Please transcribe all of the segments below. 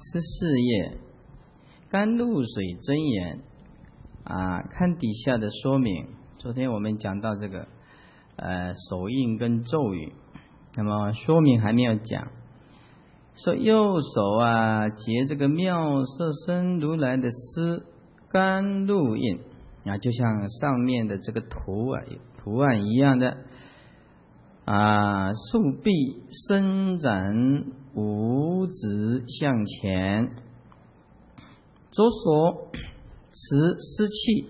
14页甘露水真言看底下的说明。昨天我们讲到这个手印跟咒语，那么说明还没有讲，说右手结这个妙色身如来的丝甘露印就像上面的这个图案一样的竖臂伸展，五指向前，左手持湿气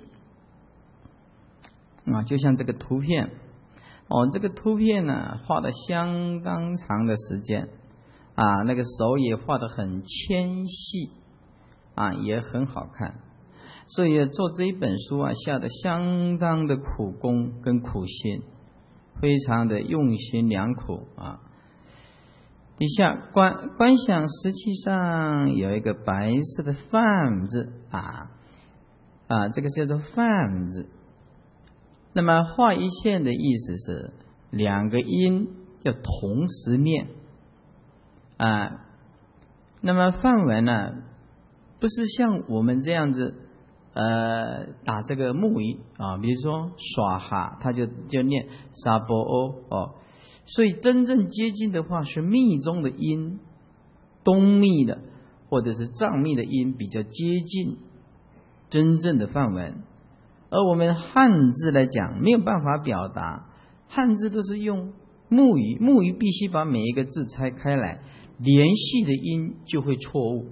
就像这个图片这个图片呢画的相当长的时间那个手也画得很纤细也很好看，所以做这一本书下得相当的苦功跟苦心，非常的用心良苦底下观想石器上有一个白色的梵字这个叫做梵字。那么画一线的意思是两个音要同时念那么梵文呢不是像我们这样子打这个木鱼比如说耍哈，他就念沙波欧所以真正接近的话是密宗的音，东密的或者是藏密的音比较接近真正的梵文。而我们汉字来讲没有办法表达，汉字都是用木鱼，木鱼必须把每一个字拆开来，联系的音就会错误，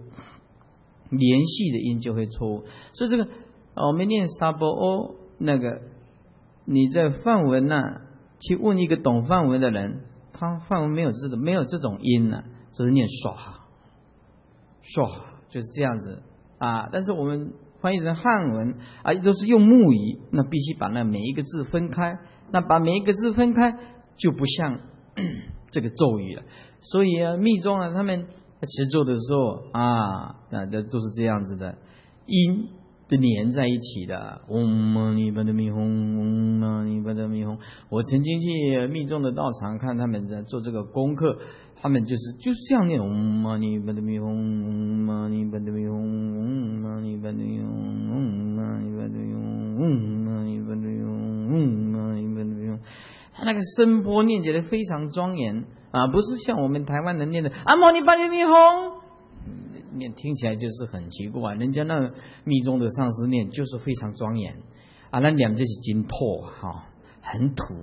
所以这个我们念沙波欧那个，你在梵文去问一个懂梵文的人，他梵文没有这种音就是念耍就是这样子但是我们翻译成汉文都是用木语，那必须把那每一个字分开，那把每一个字分开就不像这个咒语了。所以密宗他们持咒的时候那都是这样子的，音都连在一起的。嗡嘛呢叭咪吽，嗡嘛呢叭咪吽。我曾经去密宗的道场看他们在做这个功课，他们就是这样念，嗡嘛呢叭咪吽，嗡嘛呢叭咪吽，嗡嘛呢叭咪吽，嗡嘛呢叭咪吽，嗡嘛呢叭咪吽，嗡嘛呢叭咪吽。他那个声波念起来非常庄严不是像我们台湾人念的阿摩尼巴咪吽，念听起来就是很奇怪，人家那密宗的上师念就是非常庄严那念就是真土很土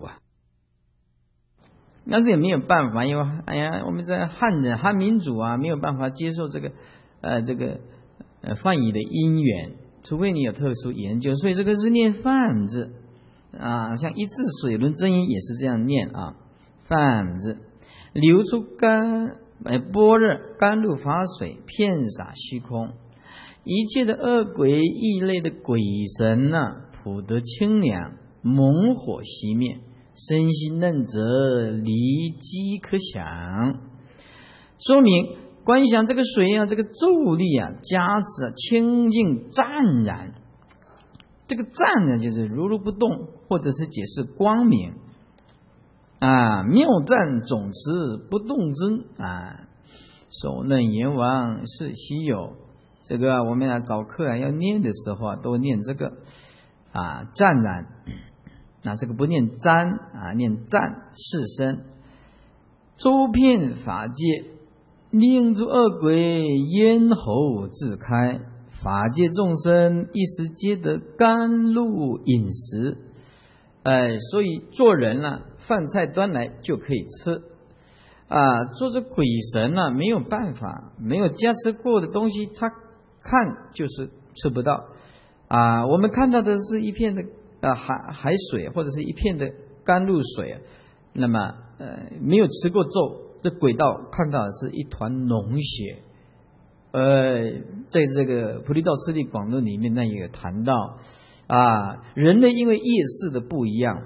但是也没有办法，因为我们这汉民族没有办法接受这个梵语的音源，除非你有特殊研究，所以这个是念梵字像一字水轮真言也是这样念梵字，流出般若甘露法水，遍洒虚空，一切的恶鬼异类的鬼神普得清凉，猛火熄灭，身心嫩泽，离机可想。说明观想这个水这个咒力加持清净湛然，这个湛呢就是如不动，或者是解释光明妙湛总持不动真首嫩阎王是稀有。这个我们找课要念的时候都念这个湛然这个不念瞻念湛是身，周遍法界，令诸恶鬼咽喉自开，法界众生一时皆得甘露饮食所以做人饭菜端来就可以吃做这鬼神没有办法，没有加持过的东西他看就是吃不到我们看到的是一片的海水或者是一片的甘露水那么没有吃过咒，这鬼道看到的是一团脓血在这个菩提道次第广论里面那也有谈到人类因为业识的不一样，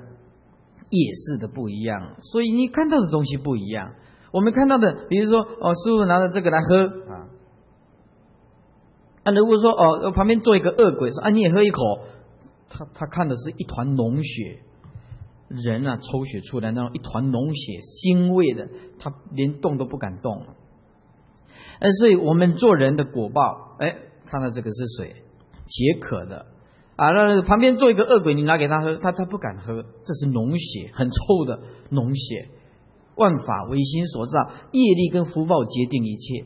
所以你看到的东西不一样。我们看到的比如说师父拿着这个来喝如果说旁边坐一个恶鬼说你也喝一口，他看的是一团脓血，人抽血出来那种一团脓血腥味的，他连动都不敢动所以我们做人的果报，看到这个是水，解渴的啊，那旁边做一个恶鬼，你拿给他喝，他不敢喝，这是脓血，很臭的脓血。万法唯心所造，业力跟福报决定一切。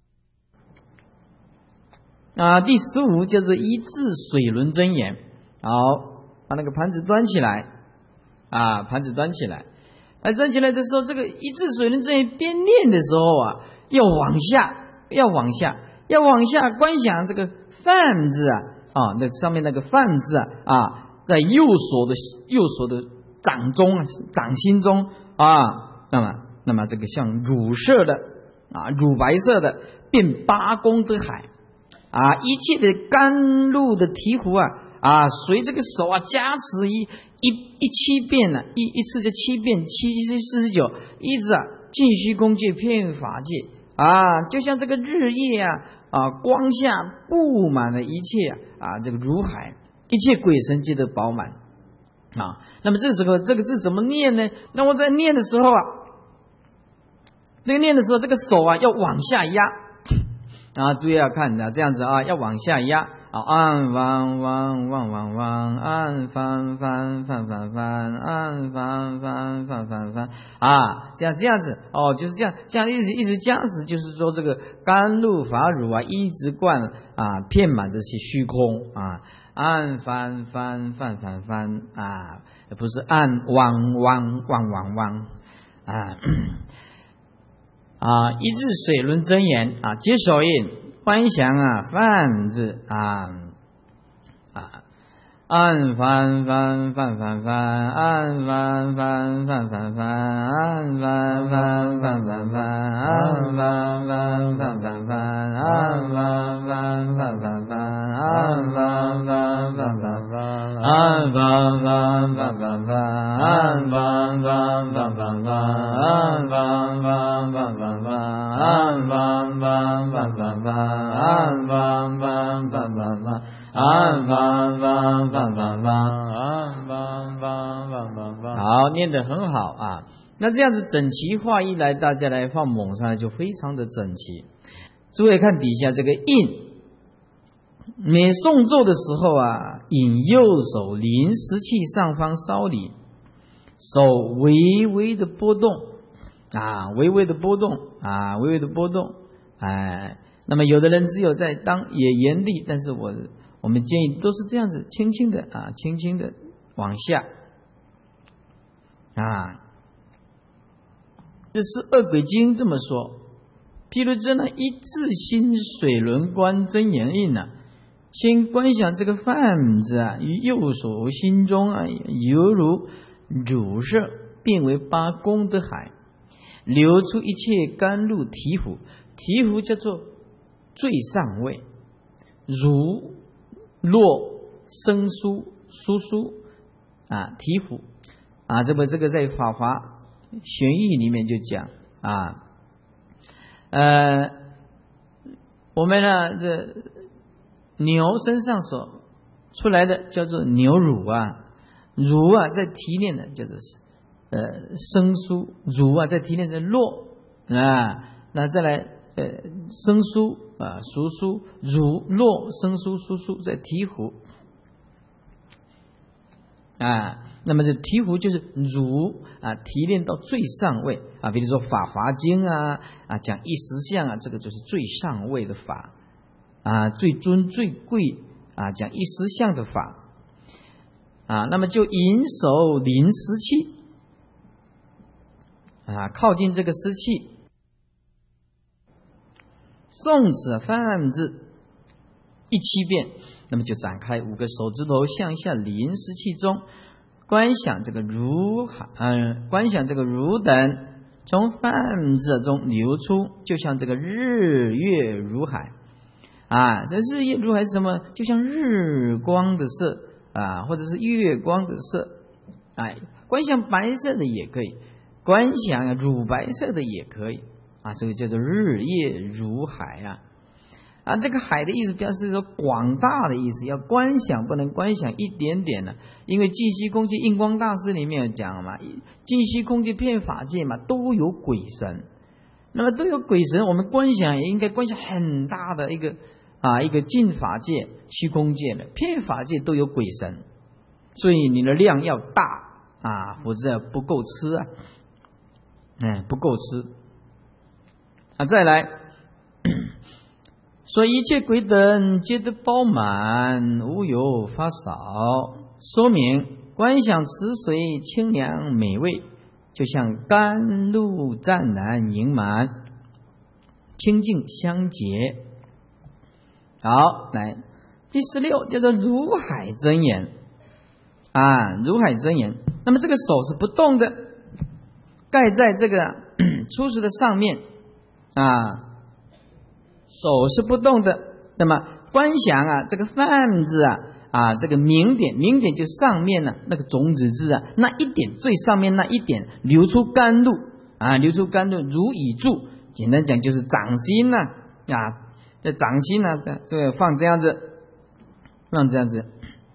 第15叫做一字水轮真言。好，把那个盘子端起来，盘子端起来，端起来的时候，这个一字水轮真言边念的时候啊，要往下观想这个梵字那上面那个梵字在右手的掌心中那么这个像乳色的乳白色的遍八功德海一切的甘露的醍醐随这个手加持一七遍一次就7遍749，一直尽虚空界遍法界就像这个日夜光下布满了一切这个如海，一切鬼神皆得饱满那么这个字怎么念呢？那我在念的时候这个手要往下压注意要看这样子要往下压安汪汪汪汪汪，安翻翻翻翻翻，安翻翻翻翻翻这样子就是这样一直加持，就是说这个甘露法乳一直灌遍满这些虚空安翻翻翻翻翻不是安汪汪汪汪汪一字水轮真言接手印观想梵字安翻翻翻翻翻，安翻翻翻翻翻，安翻翻翻翻翻，安翻翻翻翻翻，安翻翻翻翻翻，安翻翻翻翻翻，安翻翻翻翻翻，安翻翻翻翻翻，安翻翻翻翻翻，安翻翻翻翻翻，安翻翻翻翻翻，安翻翻翻翻翻，安翻翻翻翻翻。好，念得很好那这样子整齐划一来，大家来放猛上来就非常的整齐。诸位看底下这个印，每诵咒的时候引右手临食器上方稍离，手微微的波动微微的波动微微的波动那么有的人只有在当也严厉，但是我们建议都是这样子，轻轻的轻轻的往下这是《恶鬼经》这么说。譬如这呢，一字心水轮观真言印先观想这个梵字于右手心中犹如乳色，变为八功德海，流出一切甘露醍醐。醍醐叫做最上位，如落生疏疏疏醍醐这个在法华玄义里面就讲我们这牛身上所出来的叫做牛乳乳在提炼的叫做生疏，乳在提炼成落那再来生疏疏疏，乳落生疏疏疏在醍醐那么这醍醐就是乳提炼到最上位比如说法华经讲一实相这个就是最上位的法最尊最贵讲一实相的法那么就引手临食器靠近这个湿气，诵此梵字17遍，那么就展开5个手指头向下临湿气中，观想这个如等从梵字中流出，就像这个日月如海这日月如海是什么？就像日光的色或者是月光的色观想白色的也可以，观想乳白色的也可以这个叫做日夜如海这个海的意思表示说广大的意思，要观想不能观想一点点因为净虚空界印光大师里面有讲净虚空界遍法界都有鬼神， 那么都有鬼神，我们观想也应该观想很大的一个净法界、虚空界的，遍法界都有鬼神，所以你的量要大啊，否则不够吃啊，不够吃啊。再来说一切鬼等皆得饱满，无有发少，说明观想池水清凉美味，就像甘露湛然盈满，清净相结。好，来第16叫做如海真言啊，如海真言。那么这个手是不动的，盖在这个初始的上面啊，手是不动的。那么观想啊，这个泛字啊，这个明点就上面呢那个种子字啊，那一点最上面那一点流出甘露啊，流出甘露如以柱，简单讲就是掌心呐啊，这掌心呢，这个放这样子，放这样子，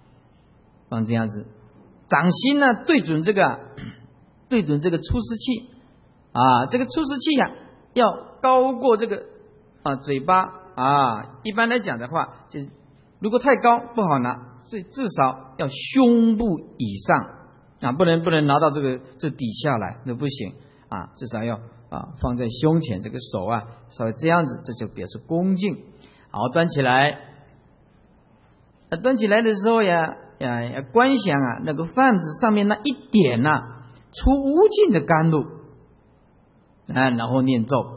掌心呢对准这个出世气啊，这个出世气呀要高过这个嘴巴啊。一般来讲的话，就是如果太高不好拿，所以至少要胸部以上啊，不能拿到这底下来，那不行啊，至少要放在胸前，这个手啊稍微这样子，这就表示恭敬。好，端起来，端起来的时候呀，观想啊，那个泛子上面那一点出无尽的甘露然后念咒。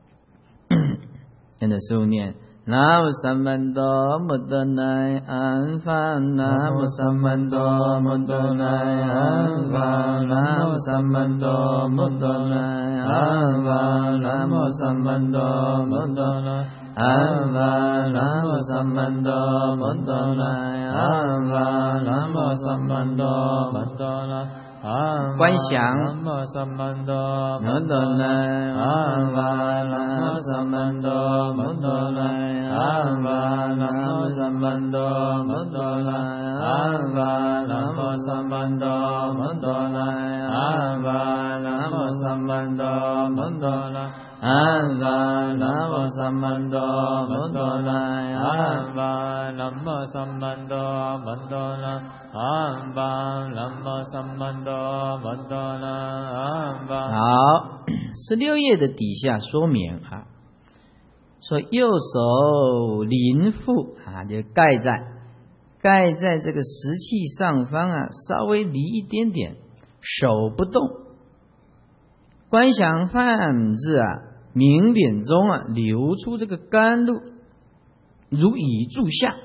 现在师父念南无三曼多摩多乃安发，南无三曼多摩多乃安发，南无三曼多摩多乃安发，南无三曼多摩多乃安发，南无三曼多摩多乃安发，南无三曼多摩多乃观想南无三曼多摩多乃安发，南无三曼多摩多乃安发，南无三曼多摩多乃安发，南无三曼多摩多乃安发，南无三曼多摩多乃安发，南无三曼多摩多乃安发，南无三曼多摩多乃安发，南无三曼多摩多乃安发。好，16页的底下说明说右手临腹就盖在这个食气上方稍微离一点点，手不动，观想泛字明点中流出这个甘露，如以柱下，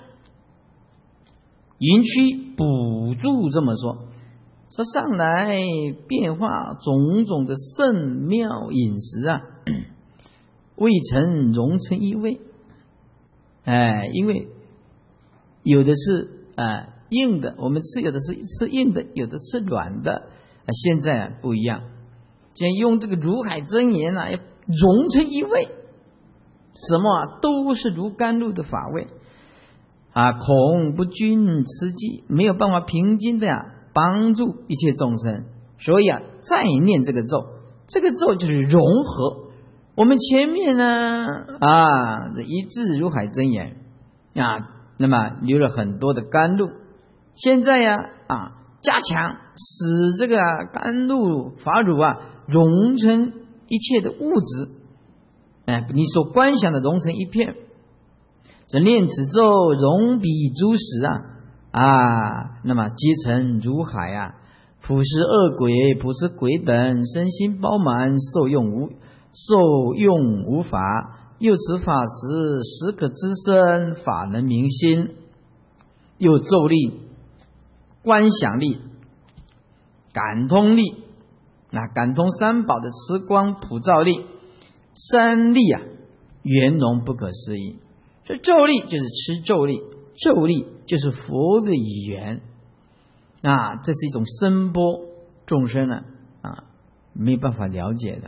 云驱补助。这么说上来变化种种的圣妙饮食未曾融成一味。因为有的是硬的，我们吃有的是吃硬的，有的吃软的现在不一样，现在用这个如海真言要融成一味，什么都是如甘露的法味恐不均吃剂，没有办法平均的帮助一切众生。所以再念这个咒，这个咒就是融合我们前面呢这一字如海真言那么流了很多的甘露，现在加强使这个甘露法乳融成一切的物质，你所观想的融成一片。这念此咒容彼诸时那么皆成如海普施恶鬼、普施鬼等身心饱满，受用无法。又此法时，时可知身，法能明心。又咒力、观想力、感通力，感通三宝的持光普照力，三力圆融不可思议。这咒力就是持咒力，咒力就是佛的语言这是一种声波，众生没办法了解的。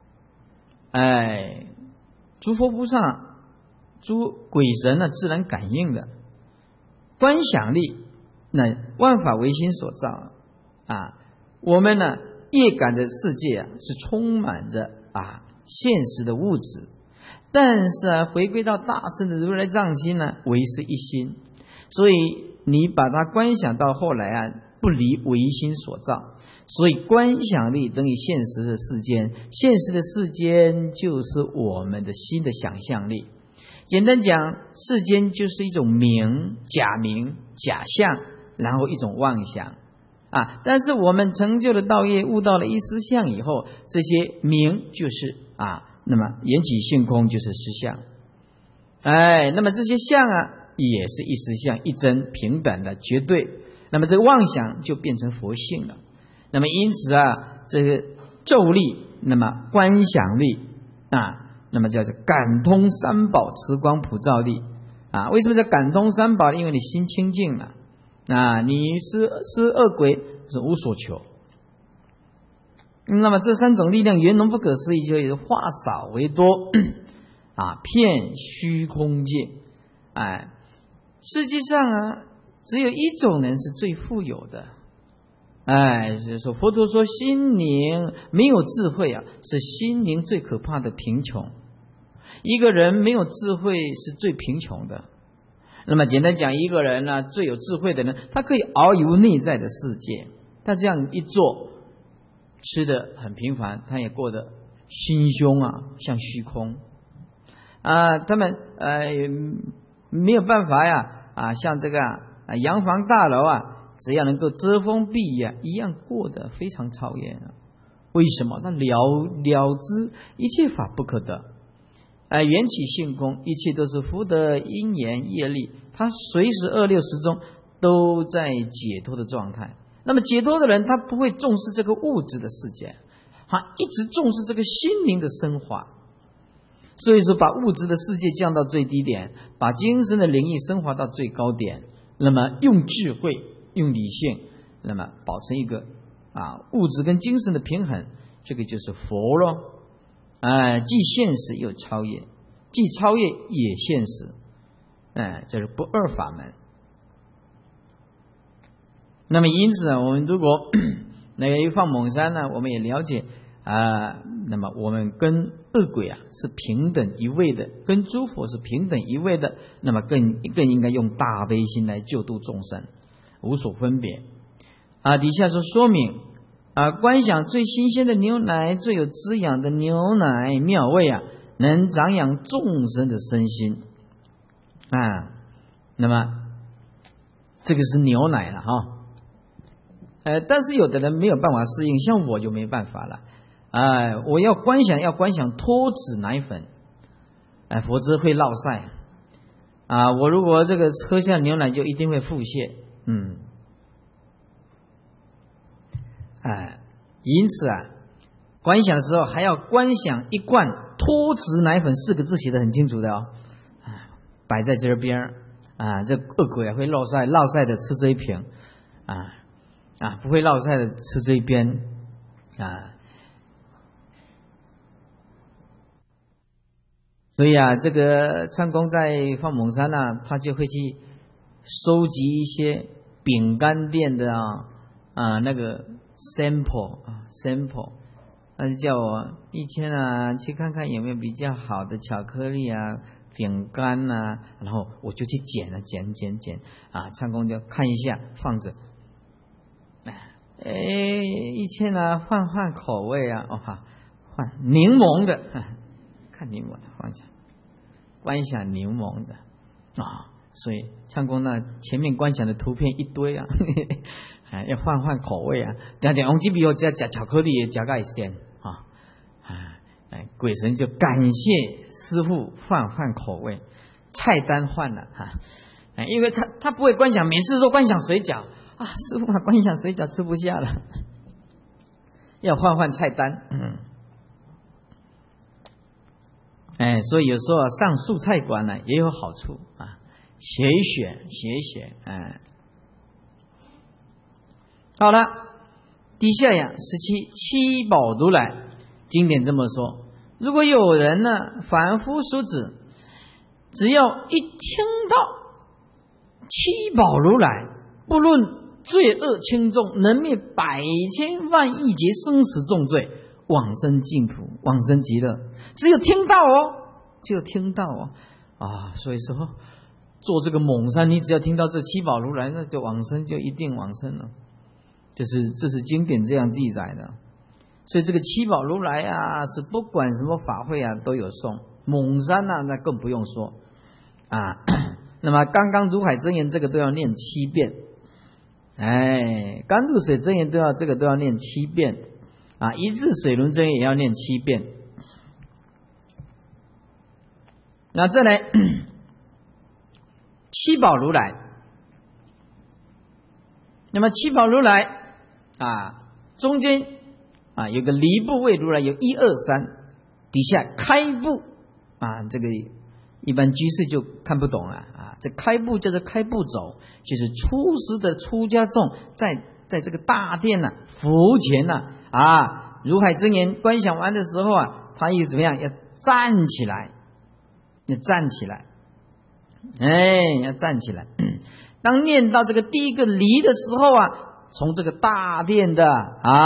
诸佛菩萨、诸鬼神自然感应的。观想力，那万法唯心所造我们业感的世界是充满着现实的物质。但是回归到大圣的如来藏心呢，唯是一心。所以你把它观想到后来不离唯心所造。所以观想力等于现实的世间，现实的世间就是我们的心的想象力。简单讲，世间就是一种名、假名、假象，然后一种妄想但是我们成就了道业，悟到了一实相以后，这些名就是那么缘起性空就是实相。那么这些相也是一实相，一真平等的绝对。那么这个妄想就变成佛性了。那么因此这个咒力，那么观想力那么叫做感通三宝持光普照力为什么叫感通三宝？因为你心清净了你是恶鬼是无所求。那么这三种力量圆融不可思议，就是化少为多遍虚空界。世界上只有一种人是最富有的。就是说佛陀说心灵没有智慧是心灵最可怕的贫穷。一个人没有智慧是最贫穷的。那么简单讲，一个人最有智慧的人，他可以遨游内在的世界，他这样一做，吃的很平凡，他也过得心胸像虚空他们没有办法像这个洋房大楼只要能够遮风避雨一样过得非常超越为什么？他了知一切法不可得缘起性空，一切都是福德因缘业力，他随时26中都在解脱的状态。那么解脱的人，他不会重视这个物质的世界，他一直重视这个心灵的升华。所以说把物质的世界降到最低点，把精神的灵异升华到最高点，那么用智慧用理性，那么保持一个物质跟精神的平衡，这个就是佛咯。既现实又超越，既超越也现实，这是不二法门。那么因此我们如果那个放蒙山我们也了解那么我们跟恶鬼是平等一位的，跟诸佛是平等一位的，那么更应该用大悲心来救度众生，无所分别底下说明观想最新鲜的牛奶，最有滋养的牛奶妙味能长养众生的身心那么这个是牛奶了但是有的人没有办法适应，像我就没办法了我要观想脱脂奶粉否则会落晒我如果这个喝下牛奶就一定会腹泻因此观想的时候还要观想一罐脱脂奶粉4个字写得很清楚的摆在这边这恶鬼会落晒的吃这一瓶不会落晒的吃这一边所以这个唱功在放蒙山他就会去收集一些饼干店的那个sample 他就叫我一天去看看有没有比较好的巧克力饼干然后我就去捡唱功就看一下放着一天换口味换柠檬的看柠檬的观想柠檬的所以唱功前面观想的图片一堆要换口味等下我这边加巧克力加个鲜鬼神就感谢师父换口味，菜单换了因为他不会观想，每次都观想水饺师父观想水饺吃不下了，要换菜单所以有时候上素菜馆也有好处学一学好了，底下17七宝如来经典这么说，如果有人凡夫俗子，只要一听到七宝如来，不论罪恶轻重，能灭百千万亿劫生死重罪， 往生净土、往生极乐，只有听到哦，只有听到哦啊！所以说做这个猛山，你只要听到这七宝如来，那就往生，就一定往生了。这是经典这样记载的。所以这个七宝如来啊，是不管什么法会啊都有送。猛山啊，那更不用说啊。那么刚刚如海真言这个都要念7遍，甘露水真言都要念7遍啊，一日水轮真言也要念7遍。那再来七宝如来，那么七宝如来啊，中间啊有个离部位如来，有1、2、3，底下开部啊，这个一般居士就看不懂了啊。这开部叫做开步走，就是出师的出家众在这个大殿呢、佛前呢啊，如海真言观想完的时候啊，他又怎么样？要站起来，要站起来，要站起来。当念到这个第一个离的时候啊，从这个大殿的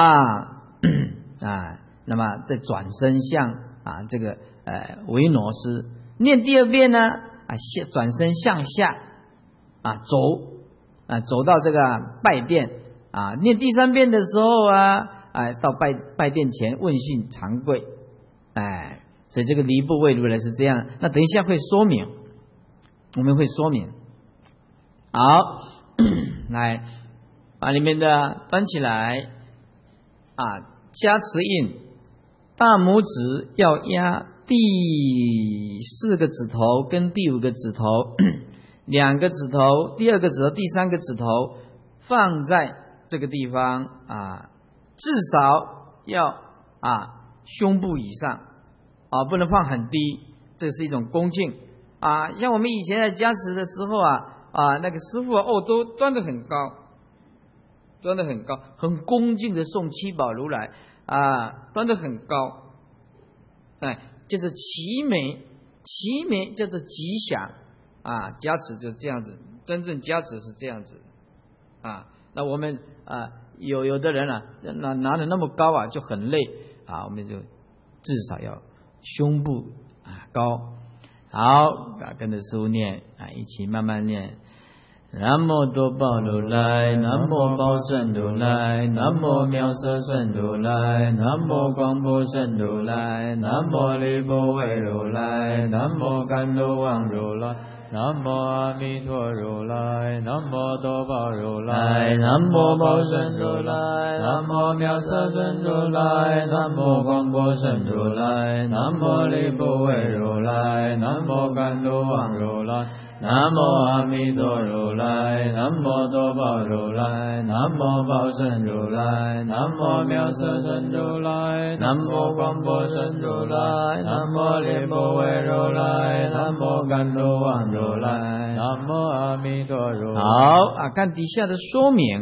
那么再转身向啊这个维罗斯。念第2遍呢转身向下走到这个拜殿啊。念第3遍的时候到拜殿前问讯长跪。所以这个离部位如来是这样。那等一下会说明，我们会说明。好，来把里面的翻起来加持印，大拇指要压第4个指头跟第5个指头，2个指头，第2个指头，第3个指头放在这个地方至少要胸部以上不能放很低，这是一种恭敬像我们以前在加持的时候那个师父都端得很高，很恭敬的送七宝如来端得很高，就是齐眉叫做吉祥加持就是这样子，真正加持是这样子那我们有的人拿得那么高就很累我们就至少要胸部高。好，跟着师父念一起慢慢念。南无多宝如来，南无宝胜如来，南无妙色胜如来，南无广博胜如来，南无离波为如来，南无甘露王如来，南无阿弥陀如来，南无多宝如来，南无宝胜如来，南无妙色胜如来，南无广博胜如来，南无离波为如来，南无甘露王如来，南无阿弥陀如来，南无多宝如来，南无宝胜如来，南无妙色胜如来，南无广博胜如来，南无离波为如来，南无甘露王如来，南无阿弥陀如来。好看底下的说明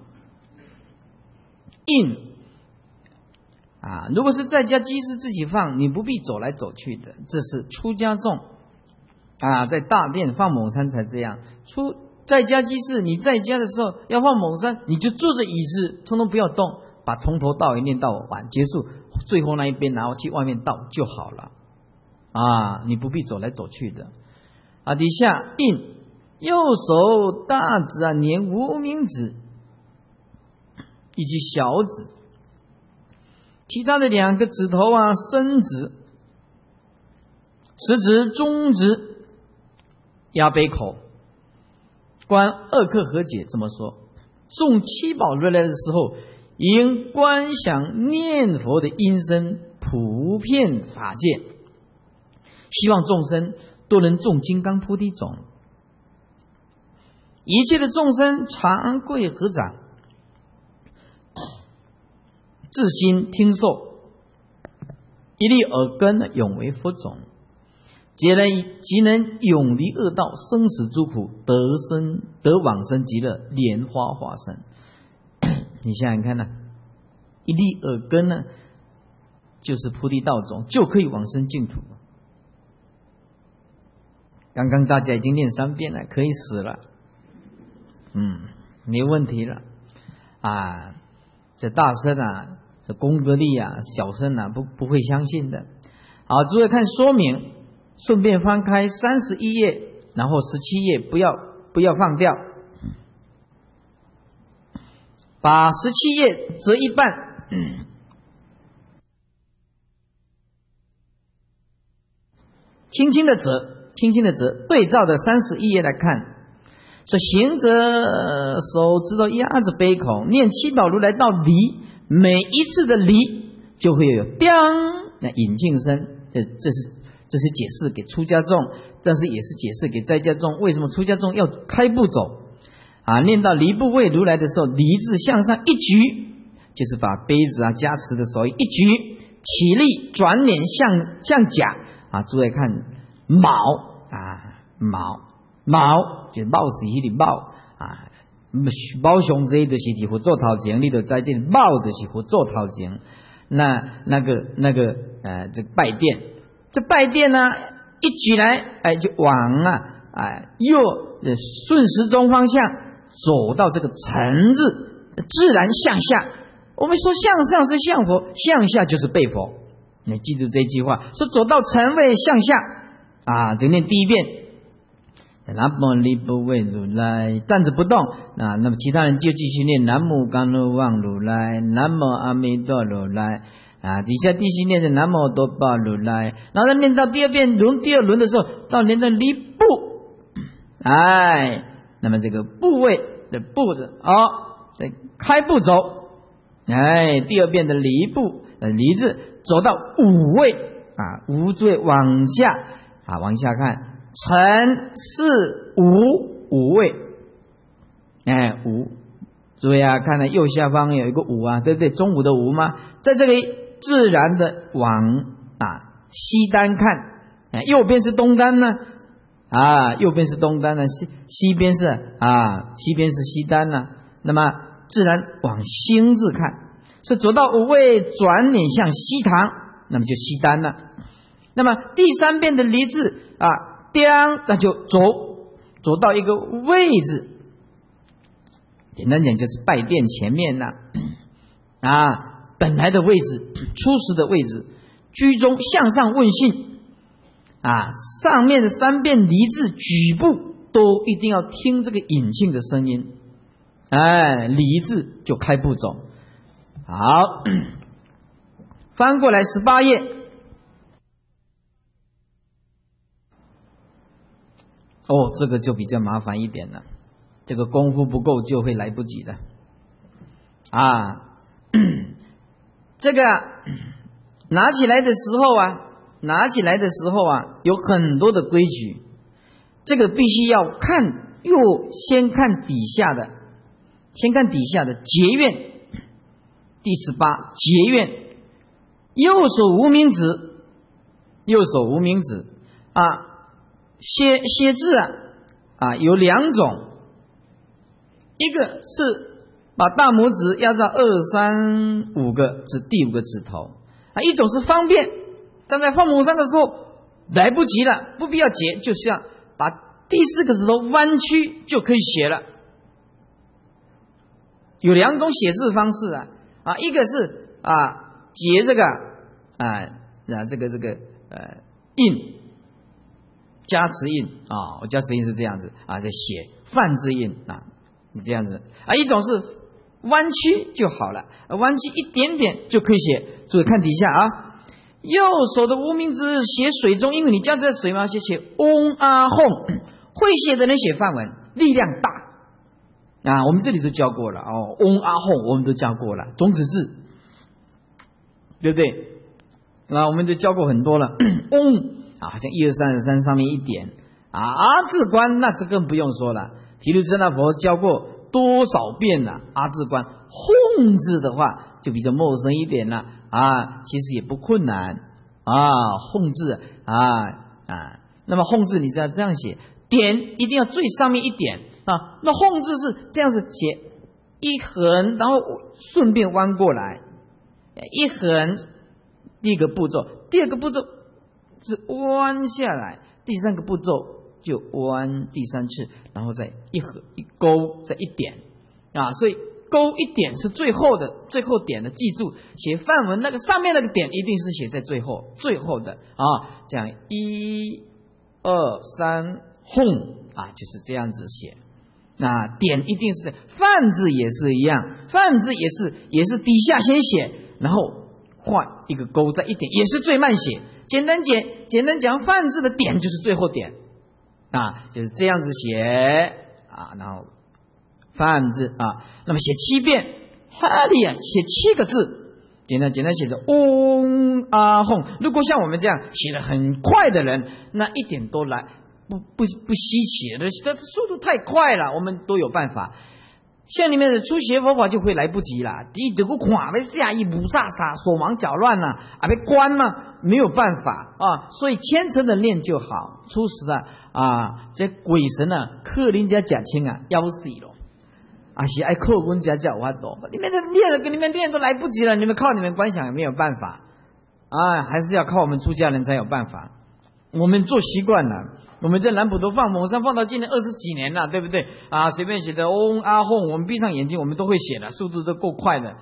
印如果是在家居士自己放，你不必走来走去的，这是出家众在大殿放猛山才这样。在家居士，你在家的时候要放猛山，你就坐着椅子，通通不要动，把从头到尾念到完结束，最后那一边然后去外面倒就好了你不必走来走去的底下印右手大指捻无名指以及小指，其他的2个指头伸直，食指、中指压杯口，观2刻合解。这么说，诵七宝如来的时候，应观想念佛的音声普遍法界，希望众生都能种金刚菩提种。一切的众生常跪合掌，自心听受，一粒耳根永为佛种，即能永离恶道，生死诸苦，得往生极乐，莲花化身。你想想看一粒耳根就是菩提道种，就可以往生净土。刚刚大家已经念3遍了，可以死了，没问题了这大僧这功德力啊，小僧啊不会相信的。好，诸位看说明，顺便翻开31页，然后17页，不要放掉，把17页折一半，轻轻的折，对照的31页来看。说行者手指头压着杯口，念七宝如来到离，每一次的离就会有叮那引磬声。这是解释给出家众，但是也是解释给在家众，为什么出家众要开步走啊？念到离部位如来的时候，离字向上一举，就是把杯子啊加持的手一举，起立转脸向甲啊。诸位看卯啊，卯就卯是迄个卯啊，卯上这就是伫佛座头前，你就在这里卯就是佛座头前。那个这拜殿，这拜殿呢一举来，就往右顺时钟方向走到这个辰字，自然向下。我们说向上是向佛，向下就是背佛。你记住这句话，说走到辰位向下啊，就念第一遍。南无离不为如来，站着不动。那么其他人就继续念南无甘露王如来，南无阿弥陀如来啊。底下继续念的南无多宝如来，然后念到第二轮的时候，到念到离部，那么这个部位的步子开步走，第二遍的离部离字走到五位啊，五位往下看。辰巳午五位，午，诸位啊，看到右下方有一个午啊，对不对？中午的午吗？在这里自然的往西单看，右边是东单呢，右边是东单呢，西边是西单呢，那么自然往兴字看，所以走到五位转脸向西堂，那么就西单了。那么第三遍的离字那就走到一个位置，简单讲就是拜殿前面本来的位置，初时的位置，居中向上问讯上面的三遍离字举步都一定要听这个引磬的声音，离字就开步走。好，翻过来18页。这个就比较麻烦一点了，这个功夫不够就会来不及的这个拿起来的时候有很多的规矩，这个必须要先看底下的结愿。第18结愿，右手无名指写字有两种，一个是把大拇指压在2、3、5个第5个指头一种是方便站在放母上的时候来不及了，不必要结，就像把第4个指头弯曲就可以写了。有两种写字方式一个是结这个印加持印我加持印是这样子在写泛字印你这样子一种是弯曲就好了，弯曲一点点就可以写。注意看底下右手的无名指写水中，因为你加持在水嘛，写嗡啊吽，会写的人写梵文，力量大我们这里都教过了嗡啊吽我们都教过了，种子字对不对我们都教过很多了嗡好像1、2、3、3上面一点阿字观那这更不用说了，毗卢遮那佛教过多少遍了阿字观。吽字的话就比较陌生一点了其实也不困难吽字那么吽字你知道这样写，点一定要最上面一点那吽字是这样子写一横，然后顺便弯过来一横，第一个步骤，第二个步骤是弯下来，第3个步骤就弯第3次，然后再一合一勾再一点所以勾一点是最后点的，记住写范文那个上面那个点一定是写在最后的啊。这样1、2、3哄啊，就是这样子写。那点一定是范字也是一样，范字也是底下先写，然后画一个勾，再一点，也是最慢写。简单讲，范字的点就是最后点啊，就是这样子写啊，然后范字啊，那么写7遍，哈利啊，写7个字，简单写着嗡啊哄。如果像我们这样写得很快的人，那一点都来不稀奇的，这速度太快了，我们都有办法。像里面的初学佛法就会来不及啦，第一得个垮被下一不飒飒，手忙脚乱呐，被关嘛，没有办法啊，所以虔诚的练就好。初时这鬼神克人家假清要死了是爱克人家叫我多，你们练都来不及了，你们靠你们观想也没有办法还是要靠我们出家人才有办法。我们做习惯了，我们在南普陀放蒙山放到今年20几年了，对不对随便写的嗡啊哄，我们闭上眼睛我们都会写的，速度都够快的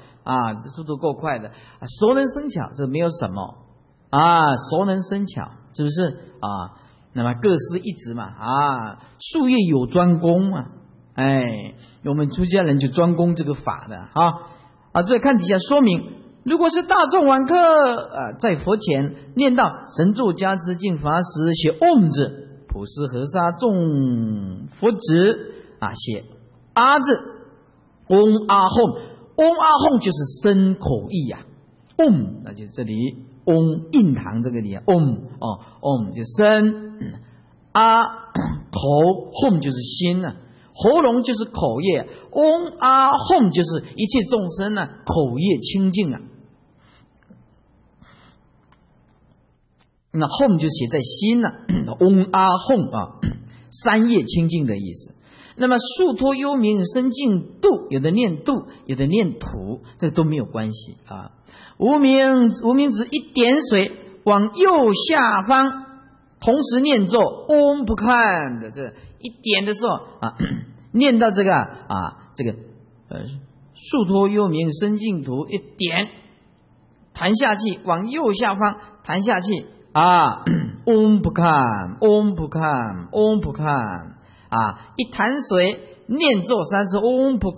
熟能生巧，这没有什么熟能生巧，是不是那么各司一职嘛术业有专攻嘛，我们出家人就专攻这个法的所以看底下说明，如果是大众晚课在佛前念到神咒加持净法时写嗡字，普施和沙众佛子写阿字，嗡阿哄就是生口意嗡，那就这里嗡印堂这个里嗡就生口哄就是心喉咙就是口业，嗡阿哄就是一切众生口业清净那哄就写在心嗡阿哄三业清净的意思。那么树托幽冥生净度，有的念度，有的念土，这都没有关系无名指一点水往右下方，同时念咒嗡不看的，这一点的时候念到这个树托幽冥生净土，一点弹下去，往右下方弹下去嗡不看一弹水念咒3次嗡不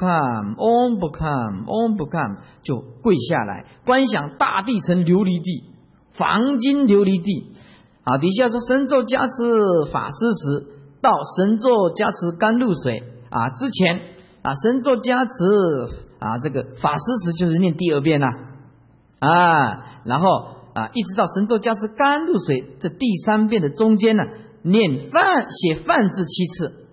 看就跪下来，观想大地成琉璃地，黄金琉璃地底下说神咒加持法师时，到神咒加持甘露水之前神咒加持这个法师时就是念第2遍然后一直到神咒加持甘露水这第3遍的中间写梵字7次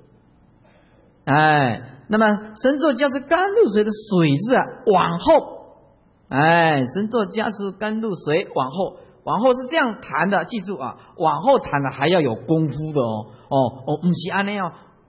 那么神咒加持甘露水的水字往后神咒加持甘露水往后是这样弹的，记住往后弹的还要有功夫的不是按那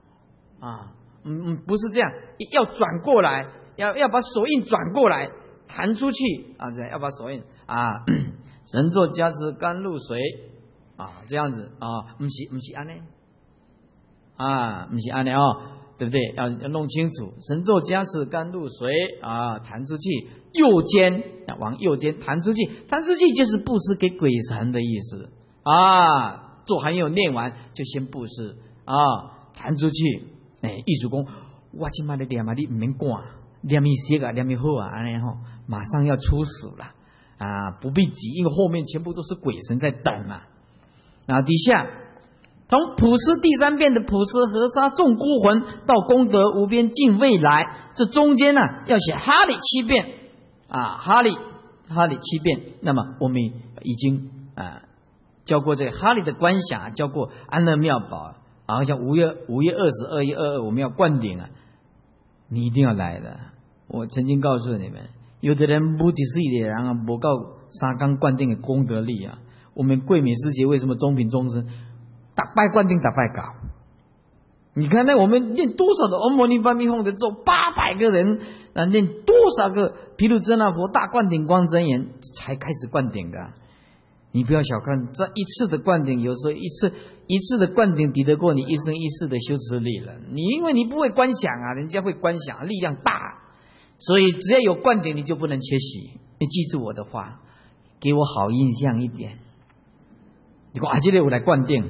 不是这样，要转过来，要把手印转过来弹出去这样要把手印神咒加持甘露水这样子不是按那不是按那对不对？要弄清楚，神咒加持甘露水弹出去，右肩往右肩弹出去就是布施给鬼神的意思咒还没有念完就先布施弹出去意思说我今晚的念你不免赶，念一些念一好马上要出死了不必急，因为后面全部都是鬼神在等然后底下从普施第3遍的普施和沙众孤魂到功德无边尽未来，这中间要写哈利7遍哈利7遍。那么我们已经教过这个哈利的观想，教过安乐妙宝像5月20、2月22我们要灌顶你一定要来的。我曾经告诉你们，有的人不只是一点人不够3纲灌顶的功德力我们桂美师姐为什么中品终身打败灌顶打败搞？你看我们念多少的唵嘛呢叭咪吽的咒，800个人念多少个毗卢遮那佛大灌顶光真言才开始灌顶的你不要小看这一次的灌顶，有时候一次的灌顶抵得过你一生一世的修持力了。你因为你不会观想人家会观想，力量大， 所以只要有灌顶，你就不能缺席。你记住我的话，给我好印象一点。你说这个我来灌顶，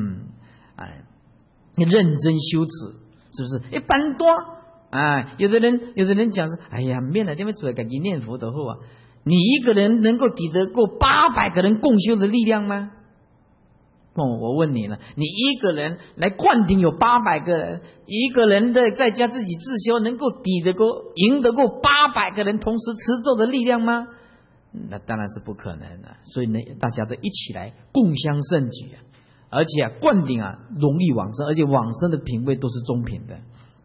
你认真修持，是不是？一般多有的人讲是，哎呀，免了，你们出来自己念佛的话，你一个人能够抵得过800个人共修的力量吗？我问你了，你一个人来灌顶有800个人，一个人的在家自己自修，能够赢得过800个人同时持咒的力量吗？那当然是不可能的。所以呢，大家都一起来共襄盛举而且灌顶容易往生，而且往生的品位都是中品的。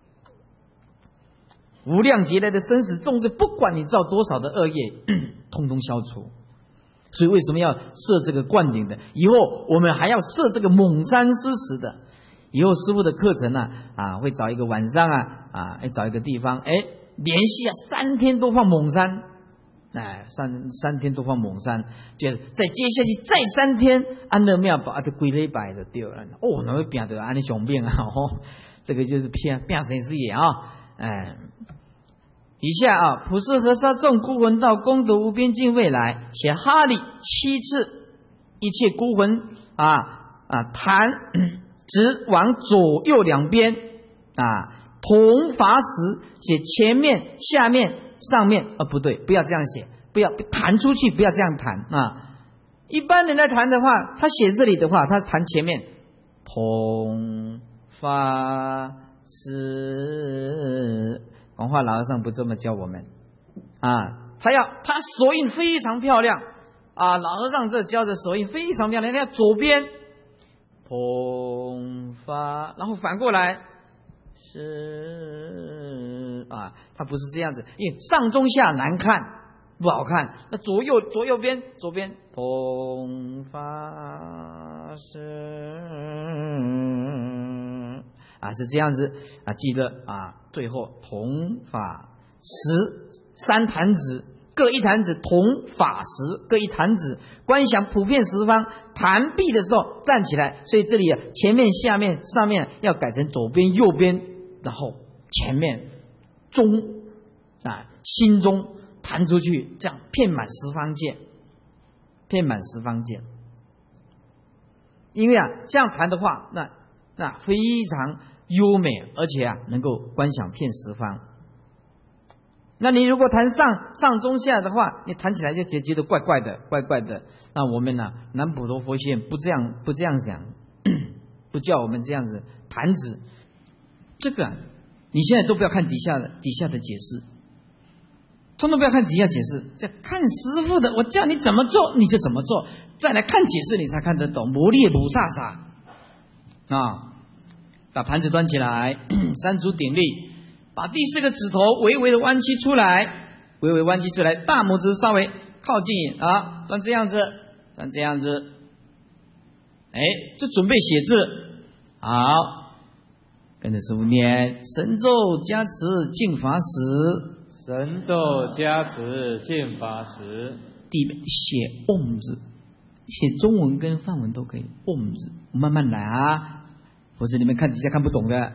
无量劫来的生死重罪，不管你造多少的恶业，通通消除。所以为什么要设这个灌顶的？以后我们还要设这个猛山施食的。以后师父的课程会找一个晚上找一个地方，连续3天都放猛山，三天都放猛山，就是再接下去再3天安乐庙把这归礼拜就对了。那会变得安尼上面这个就是骗神师也以下普世和沙众孤魂道功德无边尽未来，写哈利7次，一切孤魂弹直往左右两边同法时，写前面下面上面不对，不要这样写，不要弹出去，不要这样弹一般人来弹的话，他写这里的话，他弹前面同法时。广化老和尚不这么教我们他手印非常漂亮老和尚这教的手印非常漂亮，他要左边同发，然后反过来是他不是这样子，因为上中下难看不好看，那左右边左边同发是这样子记得最后同法时3弹指各1弹指，同法时各1弹指，观想普遍十方，弹毕的时候站起来。所以这里前面下面上面要改成左边右边，然后前面中心中弹出去，这样遍满十方界，遍满十方界。因为这样弹的话，那非常优美，而且能够观想遍十方。那你如果弹上中下的话，你弹起来就觉得怪怪的。那我们南普陀佛学院不这样讲，不叫我们这样子弹指。这个你现在都不要看底下的解释，通通不要看底下解释，这看师父的，我叫你怎么做你就怎么做，再来看解释你才看得懂。摩列菩萨把盘子端起来，3足鼎立，把第4个指头微微的弯曲出来，大拇指稍微靠近端这样子，就准备写字。好，跟着师父念：神咒加持净法时， 神咒加持净法时。 第一写 Om 字，写中文跟梵文都可以。Om 字，慢慢来否则你们看底下看不懂的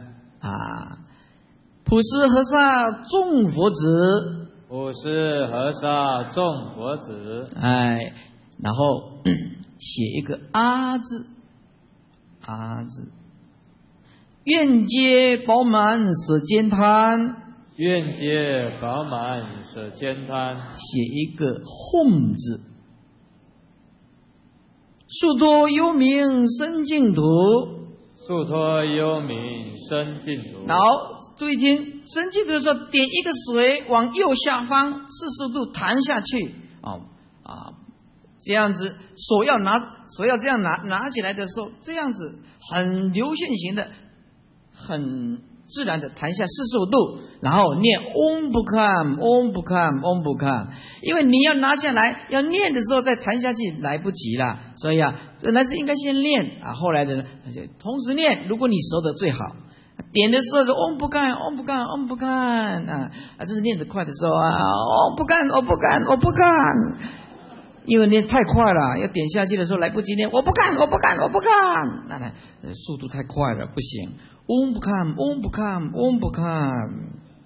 普施和萨众佛子， 普施和萨众佛子。 然后写一个阿字，愿皆饱满舍坚贪， 愿皆饱满舍坚贪。 写一个吽字，速多幽冥生净土， 速托幽冥生净土。 然后注意听，生净土的时候，点一个水往右下方40度弹下去，这样子手要这样拿起来的时候，这样子很流线型的，很自然的弹下45度，然后念 Om Bukam Om Bukam Om Bukam， 因为你要拿下来要念的时候再弹下去来不及了，所以本来是应该先练后来的人同时念，如果你熟的最好。点的时候是 Om Bukam Om Bukam Om Bukam 这是念得快的时候Om Bukam Om Bukam Om Bukam， 因为念太快了，要点下去的时候来不及念我不干，那速度太快了不行。Om Bukam Om Bukam Om Bukam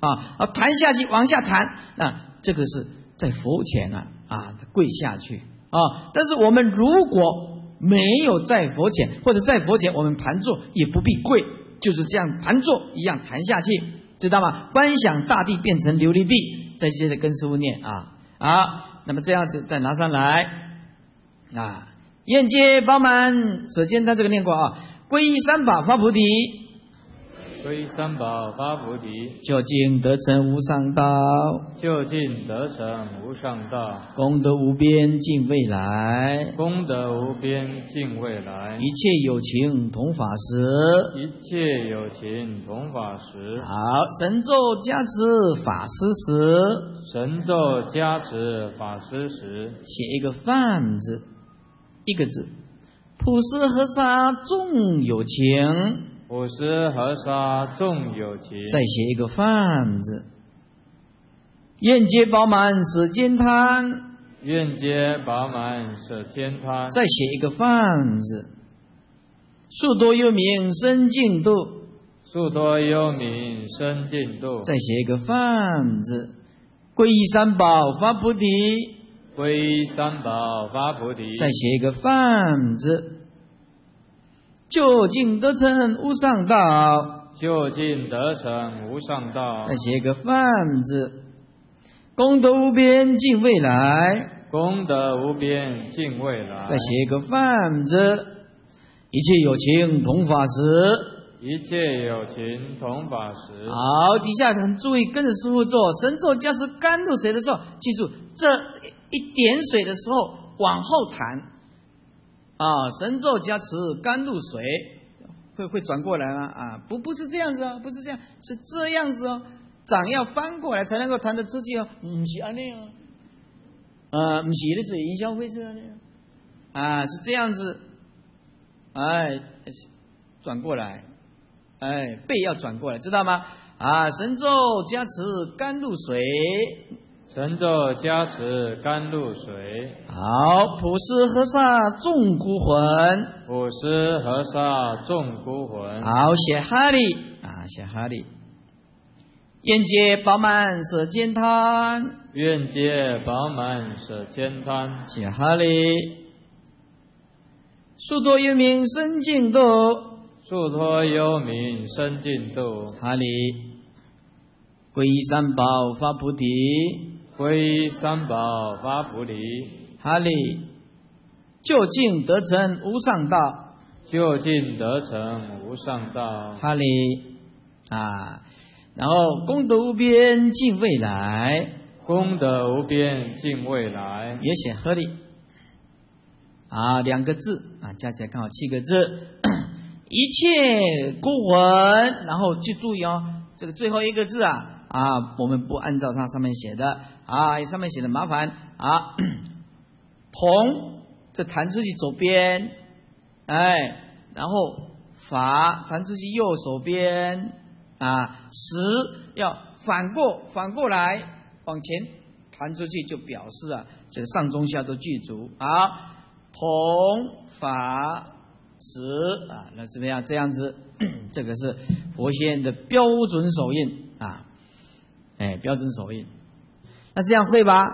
弹下去，往下弹，那这个是在佛前跪下去但是我们如果没有在佛前，或者在佛前我们盘坐，也不必跪，就是这样盘坐一样弹下去，知道吗？观想大地变成琉璃地，再接着跟师父念那么这样子再拿上来愿皆饱满舍坚他这个念过皈依三宝发菩提， 皈依三宝发菩提， 究竟得成无上道， 究竟得成无上道， 功德无边尽未来， 功德无边尽未来， 一切有情同法时， 一切有情同法时。 好，神咒加持法师时， 神咒加持法师时， 写一个梵字，一个字，普施河沙众有情， 普施河沙众有情， 再写一个梵字，愿皆饱满舍坚贪， 愿皆饱满舍坚贪， 再写一个梵字，速多幽冥生净土， 速多幽冥生净土， 再写一个梵字，皈依三宝发菩提， 皈依三宝发菩提， 再写一个梵字，究竟得成无上道， 究竟得成无上道， 再写一个梵字，功德无边尽未来， 功德无边尽未来， 再写一个梵字，一切有情同法时， 一切有情同法时。 好，底下很注意，跟着师父做神咒加持甘露水的时候，记住这一点水的时候往后弹神咒加持甘露水会转过来吗？不是这样子不是这样，是这样子掌要翻过来才能够弹得出去不是这样不是你嘴营销会这样是这样子，转过来，背要转过来，知道吗？神咒加持甘露水， 神咒加持甘露水。 好，普施河沙众孤魂， 普施河沙众孤魂。 好，写哈利写哈利，愿皆饱满舍坚贪， 愿皆饱满舍坚贪， 写哈利，速多幽冥生净土， 速多幽冥生净土， 哈利，皈依三宝发菩提， 皈依三宝发菩提， 哈利，究竟得成无上道， 究竟得成无上道， 哈利然后功德无边尽未来， 功德无边尽未来， 也写哈利2个字加起来刚好7个字，一切孤魂，然后去注意这个最后一个字我们不按照它上面写的上面写的麻烦同这弹出去左边，然后法弹出去右手边十要反过来往前弹出去，就表示这个上中下都具足同法十那怎么样？这样子这个是佛仙的标准手印标准手印。那这样会吧？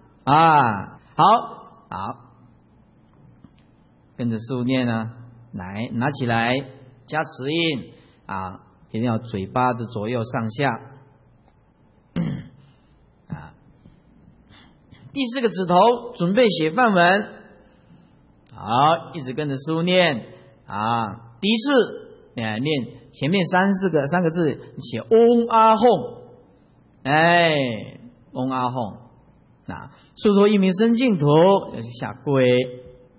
好，跟着师父念来拿起来加持印一定要嘴巴的左右上下第4个指头准备写梵文，好，一直跟着师父念第一次念前面3个字写嗡阿吽，嗡阿吽速多幽冥生净土，要去下跪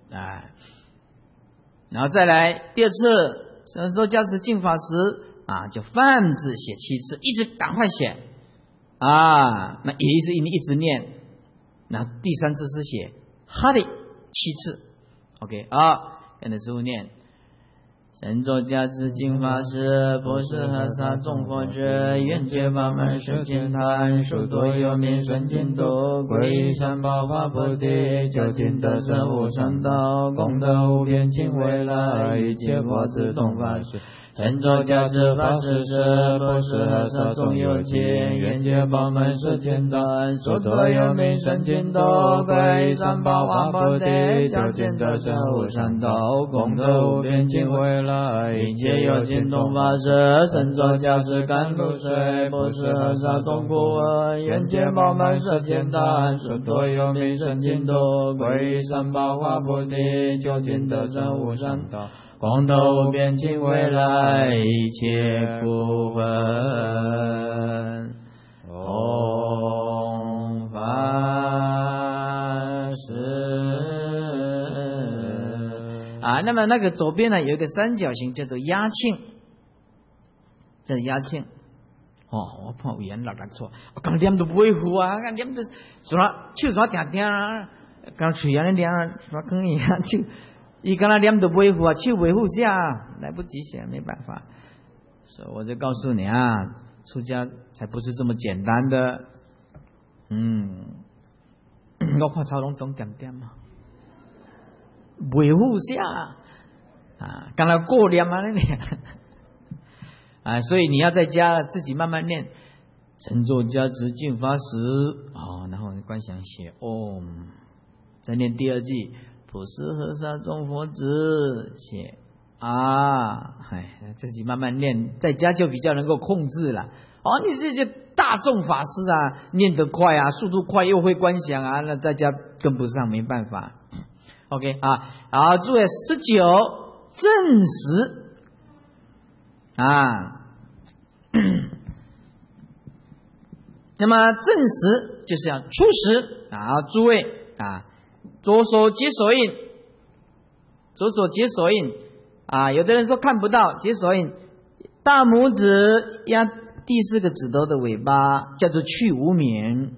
然后再来第2次神咒加持净法时就梵字写7次，一直赶快写那也是一直念。那第3次是写哈利7次 ，OK 跟着师父念。神咒加持净法时，普施河沙众佛者，愿皆饱满舍坚贪，速多幽冥生净土，皈依三宝发菩提，究竟得成无上道，功德无边尽未来，一切佛子同法时， 乘坐驾驶法师是不是和沙中有情，愿解饱满是天丹，所得有名胜净土，归三宝华菩提，究竟得证无上道，功德无边尽回来，一切有情同法师，乘坐驾驶甘露水，不是和沙中不闻，愿解饱满是天丹，所得有名胜净土，归三宝华菩提，究竟得证无上道，功德无边尽回来，一切不分。唵法师那么那个左边呢有一个三角形叫做压磬，叫压磬。我怕有人落错，我刚念都不会糊啊，刚念都啥手啥点点啊，刚嘴安尼念啊，啥跟一样就。伊刚才念都不会糊啊，去维护下来不及写，没办法。所以我就告诉你啊，出家才不是这么简单的。我看曹龙总点点嘛，维护下刚才过念啊那念所以你要在家自己慢慢念，乘坐加持净法时然后观想写再念第二句。普施和沙中佛子写自己慢慢念，在家就比较能够控制了。你这些大众法师念得快速度快又会观想那在家跟不上，没办法。OK 好，注意19正时那么正时就是要初时诸位左手结手印，左手结手印有的人说看不到结手印，大拇指压第4个指头的尾巴，叫做去无明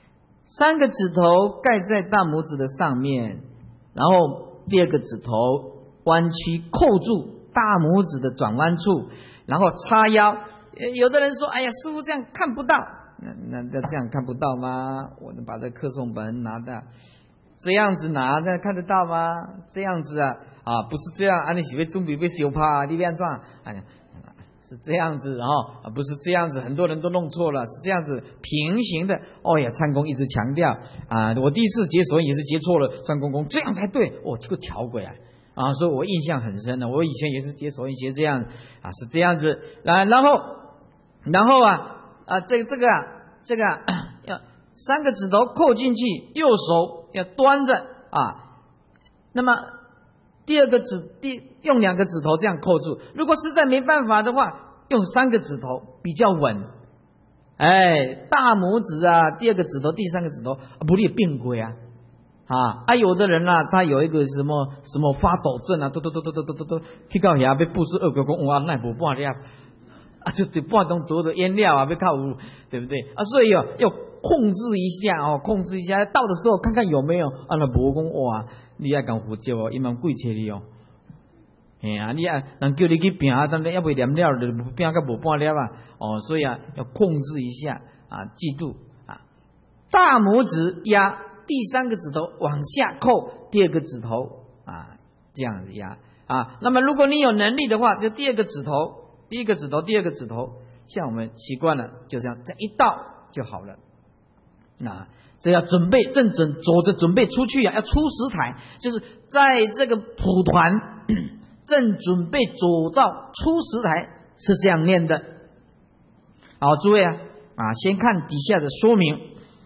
，3个指头盖在大拇指的上面，然后第2个指头弯曲扣住大拇指的转弯处，然后叉腰。有的人说哎呀师父这样看不到，那这样看不到吗？我能把这课诵本拿到这样子拿，那看得到吗？这样子不是这样你是不是准备被修怕你这样是这样子不是这样子，很多人都弄错了，是这样子平行的。参公一直强调我第一次解手印也是解错了，参公这样才对，这个条鬼所以我印象很深的。我以前也是解手印学这样是这样子然后这个要3个指头扣进去，右手要端着那么第2个用2个指头这样扣住。如果实在没办法的话，用3个指头比较稳。大拇指第2个指头第3个指头不列并轨有的人他有一个什么发抖症都去到遐要布施恶鬼讲那不半粒就半钟多的烟料要靠对不对所以要控制一下到的时候看看有没有那无讲你要讲护照伊蛮贵切的你人叫你去拼但是要不念了就拼到无半粒所以要控制一下记住大拇指压第3个指头往下扣第2个指头这样子压那么如果你有能力的话，就第2个指头第1个指头第2个指头，像我们习惯了就这样一倒就好了。这要准备正走着准备出去要出石台，就是在这个蒲团正准备走到出石台是这样念的。好，诸位先看底下的说明。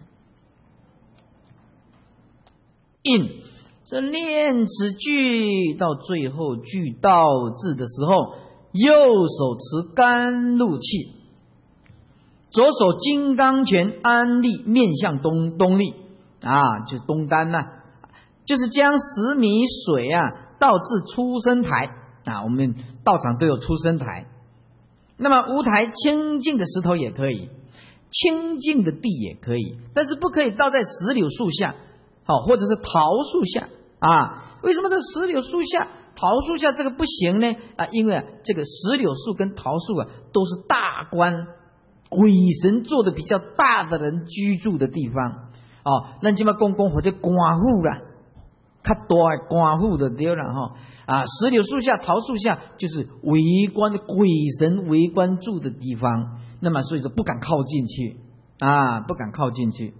印这念此句到最后句到字的时候，右手持甘露器，左手金刚拳安立，面向东立就东单就是将10米水倒至出生台我们道场都有出生台。那么无台清净的石头也可以，清净的地也可以，但是不可以倒在石榴树下或者是桃树下为什么这石榴树下桃树下这个不行呢因为这个石榴树跟桃树都是大官鬼神做的比较大的人居住的地方那起码公或者官户啦较大的官府就对了哈。石榴树下、桃树下就是围观的鬼神围观住的地方，那么所以说不敢靠近去不敢靠近去，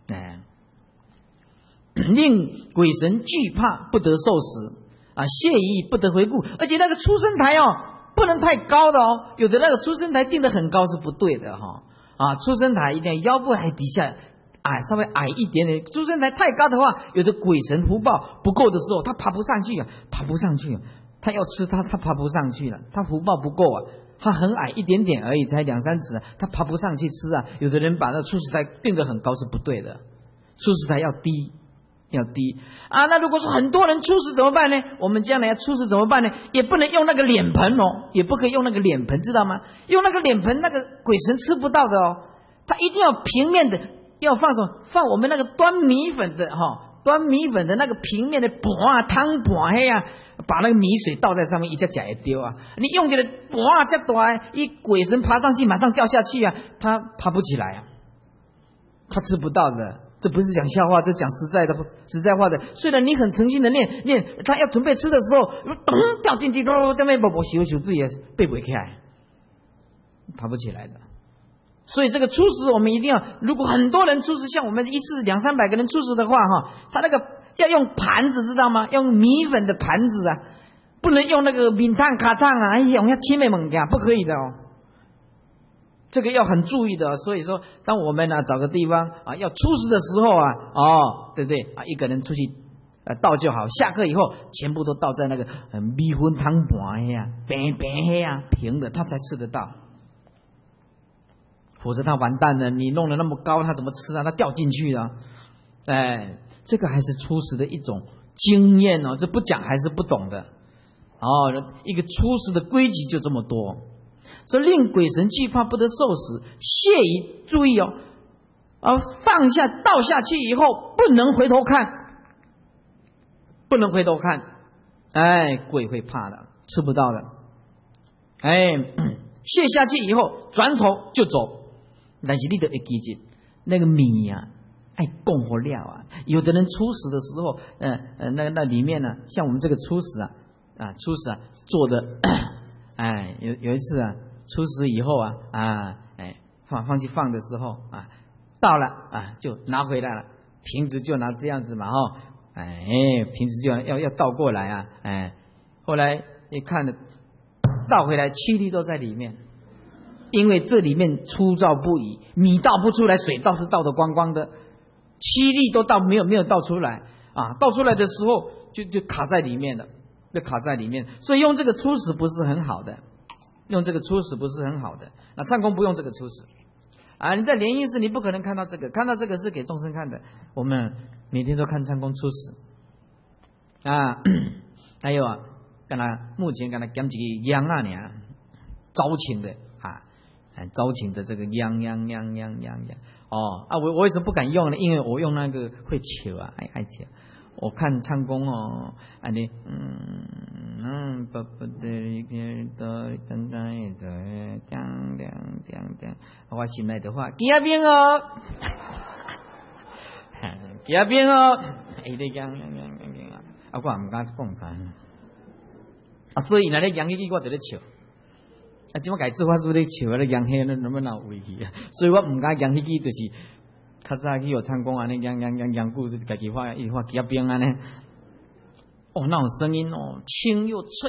令鬼神惧怕，不得受死谢意不得回顾。而且那个出生台不能太高的有的那个出生台定得很高是不对的出生台一定要腰部还底下稍微矮一点点。出生台太高的话，有的鬼神福报不够的时候，他爬不上去他要吃他爬不上去了，他福报不够他很矮一点点而已，才2-3尺他爬不上去吃有的人把那出世台定得很高是不对的，出世台要低那如果说很多人出世怎么办呢？我们将来要出世怎么办呢？也不能用那个脸盆也不可以用那个脸盆，知道吗？用那个脸盆那个鬼神吃不到的他一定要平面的，要放什么？放我们那个端米粉的那个平面的盘汤盘把那个米水倒在上面，一只脚也丢你用这个盘这大，一鬼神爬上去马上掉下去他爬不起来他吃不到的。这不是讲笑话，这讲实在话的。虽然你很诚心的念，他要准备吃的时候，掉进去，在那不修自己也背不起来，爬不起来的。所以这个出世我们一定要，如果很多人出世，像我们一次200-300个人出世的话他那个要用盘子，知道吗？用米粉的盘子不能用那个米汤卡汤用要切面猛干，不可以的这个要很注意的。所以说当我们找个地方要出世的时候对不对一个人出去倒就好，下课以后全部都倒在那个米粉汤盘平的，他才吃得到，否则他完蛋了。你弄得那么高，他怎么吃他掉进去了。这个还是出世的一种经验这不讲还是不懂的一个出世的规矩就这么多。所以令鬼神惧怕，不得受死。谢以注意放下倒下去以后不能回头看，鬼会怕的，吃不到的。卸下去以后转头就走，但是你得会记住那个米爱供活料有的人出世的时候那里面像我们这个出世做的有一次出世以后放去放的时候到了就拿回来了，瓶子就拿这样子嘛瓶子就要倒过来后来一看倒回来气力都在里面，因为这里面粗糙不已，米倒不出来，水倒是倒得光光的，气力都倒没有倒出来倒出来的时候就卡在里面了，所以用这个出世不是很好的，那唱功不用这个出世你在莲音寺你不可能看到这个是给众生看的，我们每天都看唱功出世还有目前跟他讲几个央招请的招请的这个央我为什么不敢用呢？因为我用那个会求爱求。我看唱功我心内的话记啊边记啊边我唔敢讲所以那咧扬起我就咧笑这么改字话是不是咧笑咧扬起那能不能有威气所以我唔敢扬起就是较早去有唱功扬故事自己画一画记啊边那种声音轻又脆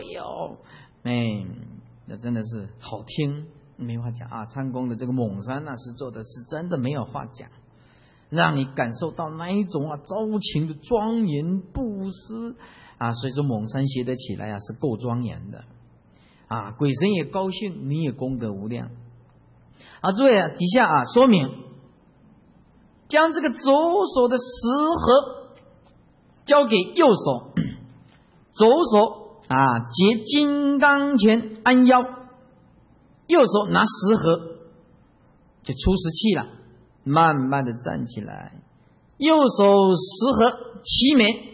那真的是好听，没话讲唱功的这个猛山是做的是真的没有话讲，让你感受到那一种招情的庄严布施所以说猛山学得起来是够庄严的鬼神也高兴，你也功德无量诸位底下说明将这个左手的十合交给右手，左手结金刚拳安腰，右手拿十合就出十气了，慢慢的站起来，右手十合齐眉，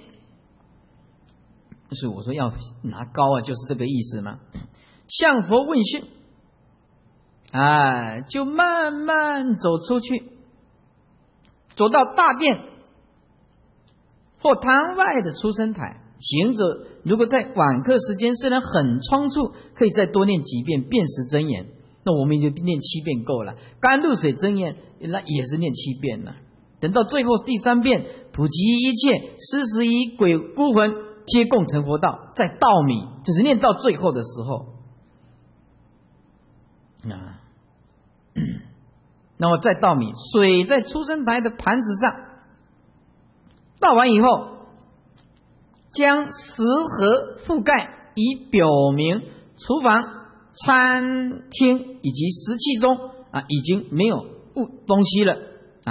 所以我说要拿高就是这个意思嘛。向佛问讯就慢慢走出去，走到大殿或堂外的出生台。行者如果在晚课时间虽然很仓促，可以再多念几遍辨识真言，那我们就念7遍够了。甘露水真言那也是念7遍了。等到最后第3遍，普及一切施食以鬼孤魂皆共成佛道，再稻米，就是念到最后的时候那么再稻米，水在出生台的盘子上倒完以后，将食盒覆盖，以表明厨房、餐厅以及食器中已经没有东西了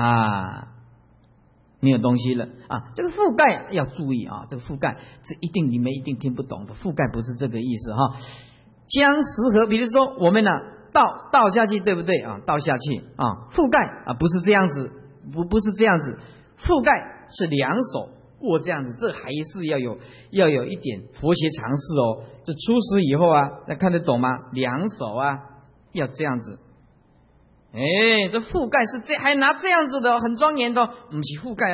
没有东西了这个覆盖要注意这个覆盖这你们一定听不懂的，覆盖不是这个意思将食盒，比如说我们倒下去，对不对倒下去覆盖不是这样子，不是这样子，覆盖是2手握这样子，这还是要有一点佛学常识这出师以后那看得懂吗？2手要这样子。这覆盖是还拿这样子的，很庄严的不是覆盖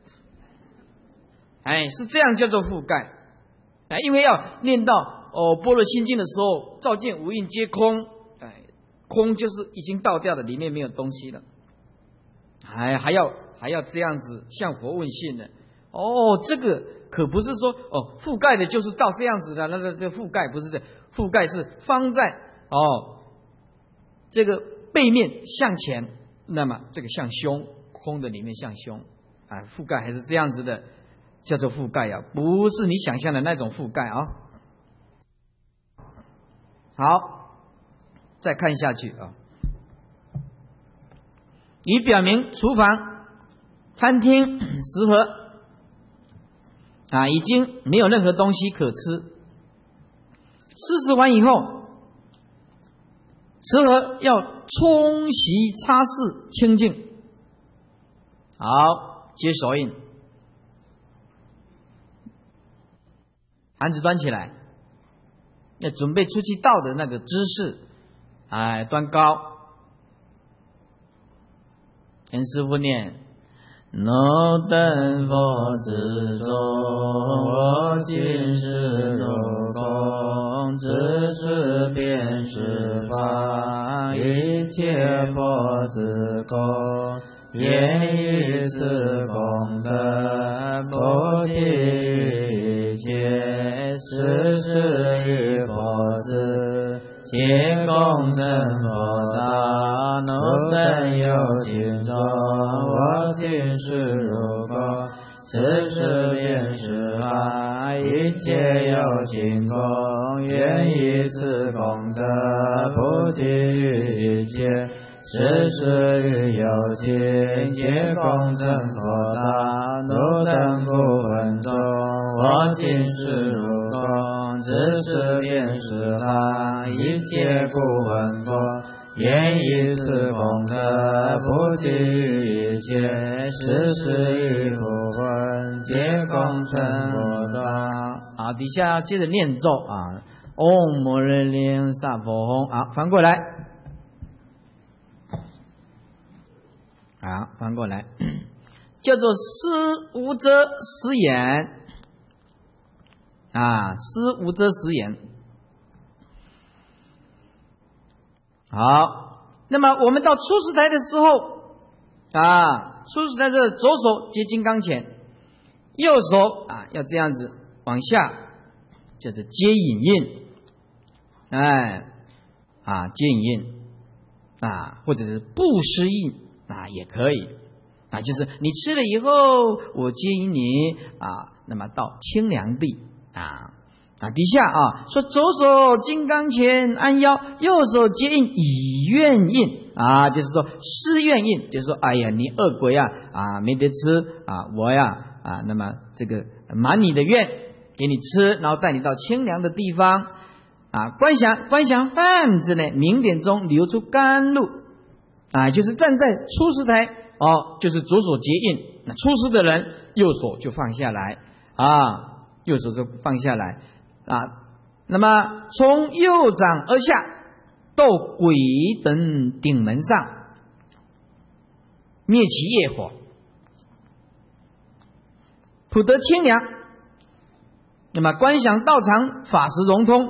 是这样叫做覆盖因为要念到般若心经的时候，照见五蕴皆空，空就是已经倒掉了，里面没有东西了，还要这样子向佛问讯的这个可不是说覆盖的就是到这样子的，那个这覆盖不是这，覆盖是放在这个背面向前，那么这个向胸，空的里面向胸覆盖还是这样子的，叫做覆盖不是你想象的那种覆盖好，再看下去以表明厨房、餐厅、食盒已经没有任何东西可吃。施食完以后，食盒要冲洗擦拭清净。好，接手印，盘子端起来，要准备出去倒的那个姿势端高，跟师父念若等佛之中，我今世如空，只是遍十法，一切佛之功，愿以此功德，菩提一切世世于佛子，皆共成佛道。若等有情中，我今世如空，只是遍十法，一切有情功，愿以此功德，菩提于一切世世于有情，皆共成佛道。若等不闻中，我今世如空，只是遍十法，一切不闻佛，愿以此功德，菩提于一切世世于不闻，皆共成佛道。 好，底下接着念咒唵摩日灵萨婆吽。好，翻过来，好，翻过来，叫做施无遮实言施无遮实言。好，那么我们到出世台的时候出世台的左手接金刚钳，右手要这样子往下，叫做接引印接引印或者是布施印也可以就是你吃了以后，我接引你那么到清凉地底下说左手金刚钳安腰，右手接印以愿印就是说施愿印，就是说哎呀你恶鬼没得吃我那么这个满你的愿给你吃，然后带你到清凉的地方观想饭子呢，明点中流出甘露就是站在出世台就是左手接印，那出世的人右手就放下来右手就放下来那么从右掌而下到鬼等顶门上灭其业火普德清凉。那么观想道场法时融通，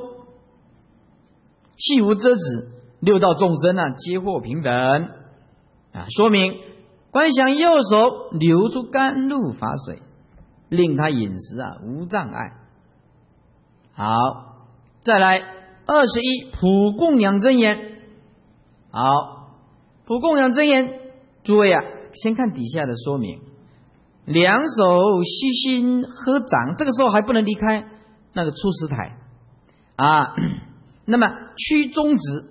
细无遮止，六道众生皆获平等说明观想右手流出甘露法水，令他饮食无障碍。好，再来21普供养真言。好，普供养真言，诸位先看底下的说明。两手虚心合掌，这个时候还不能离开那个出师台那么屈中指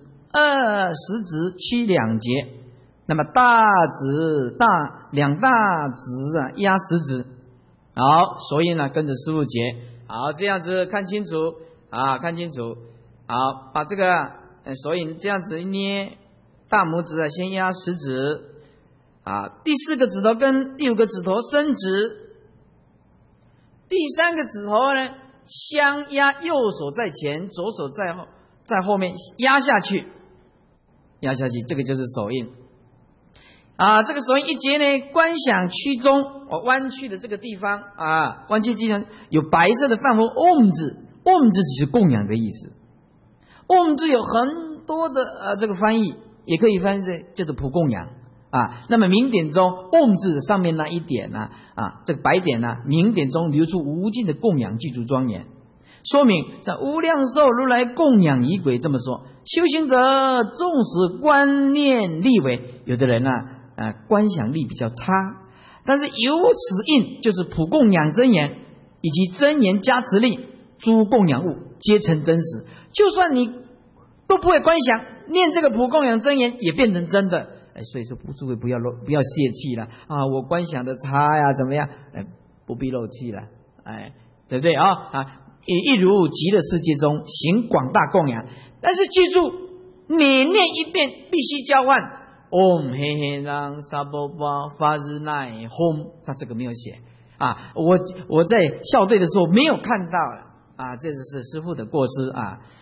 ，2食指屈2节，那么大指两大指压食指。好，所以跟着师父解。好，这样子看清楚看清楚。好，把这个所以这样子一捏，大拇指先压食指第4个指头跟第5个指头伸直，第3个指头呢相压，右手在前，左手在后面压下去，这个就是手印这个手印一结呢，观想曲中弯曲的这个地方弯曲地方有白色的梵文 Om 字，Om 字就是供养的意思。Om 字有很多的这个翻译，也可以翻译成叫做普供养那么明点中 Om 字上面那一点这个白点明点中流出无尽的供养，具足庄严，说明在无量寿如来供养仪轨。这么说，修行者纵使观念力为，有的人观想力比较差，但是由此印就是普供养真言以及真言加持力，诸供养物皆成真实。就算你都不会观想，念这个普供养真言也变成真的。所以说诸位不要泄气了我观想的差怎么样不必漏气了对不对一如极乐世界中行广大供养。但是记住，每念一遍必须交换Om 嘿嘿让萨波巴发日奈吽，他这个没有写我在校对的时候没有看到这是师父的过失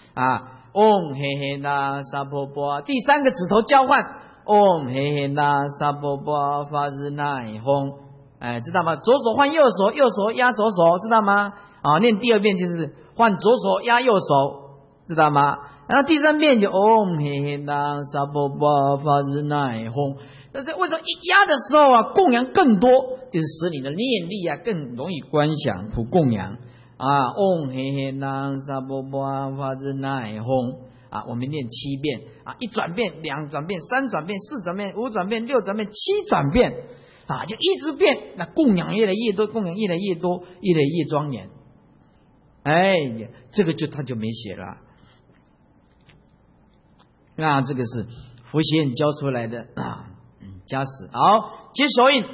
Om 嘿嘿让萨波巴，第3个指头交换Om 嘿嘿那萨波波发日奈吽，知道吗？左手换右手，右手压左手，知道吗？念第2遍就是换左手压右手，知道吗？然后第3遍就Om 嘿嘿那萨波波发日奈吽。但是为什么一压的时候供养更多，就是使你的念力更容易观想普供养Om 嘿嘿那萨波波发日奈吽。我们念7遍1转变2转变3转变4转变5转变6转变7转变就一直变，那供养越来越多，供养越来越多，越来越庄严。这个他就没写了。那这个是佛学院教出来的加持。好，接手印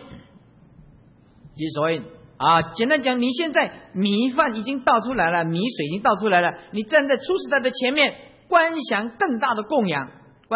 简单讲，你现在米饭已经倒出来了，米水已经倒出来了，你站在出世台的前面观想更大的供养，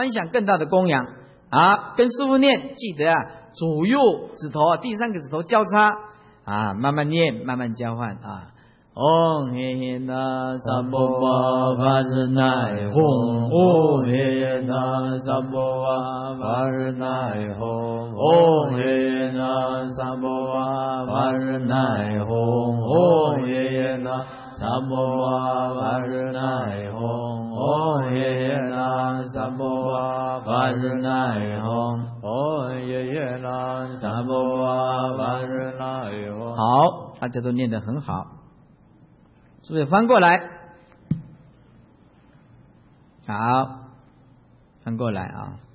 跟师父念，记得左右指头第3个指头交叉慢慢念，慢慢交换Om 嘿嘿那萨波巴发日奈吽，Om 嘿嘿那萨波巴发日奈吽，Om 嘿嘿那萨波巴发日奈吽，Om 嘿嘿那萨波巴发日奈吽，Om 嘿嘿那萨波巴发日奈吽，Om 嘿嘿那萨波巴发日奈吽。好，大家都念得很好。是不是翻过来？好，翻过来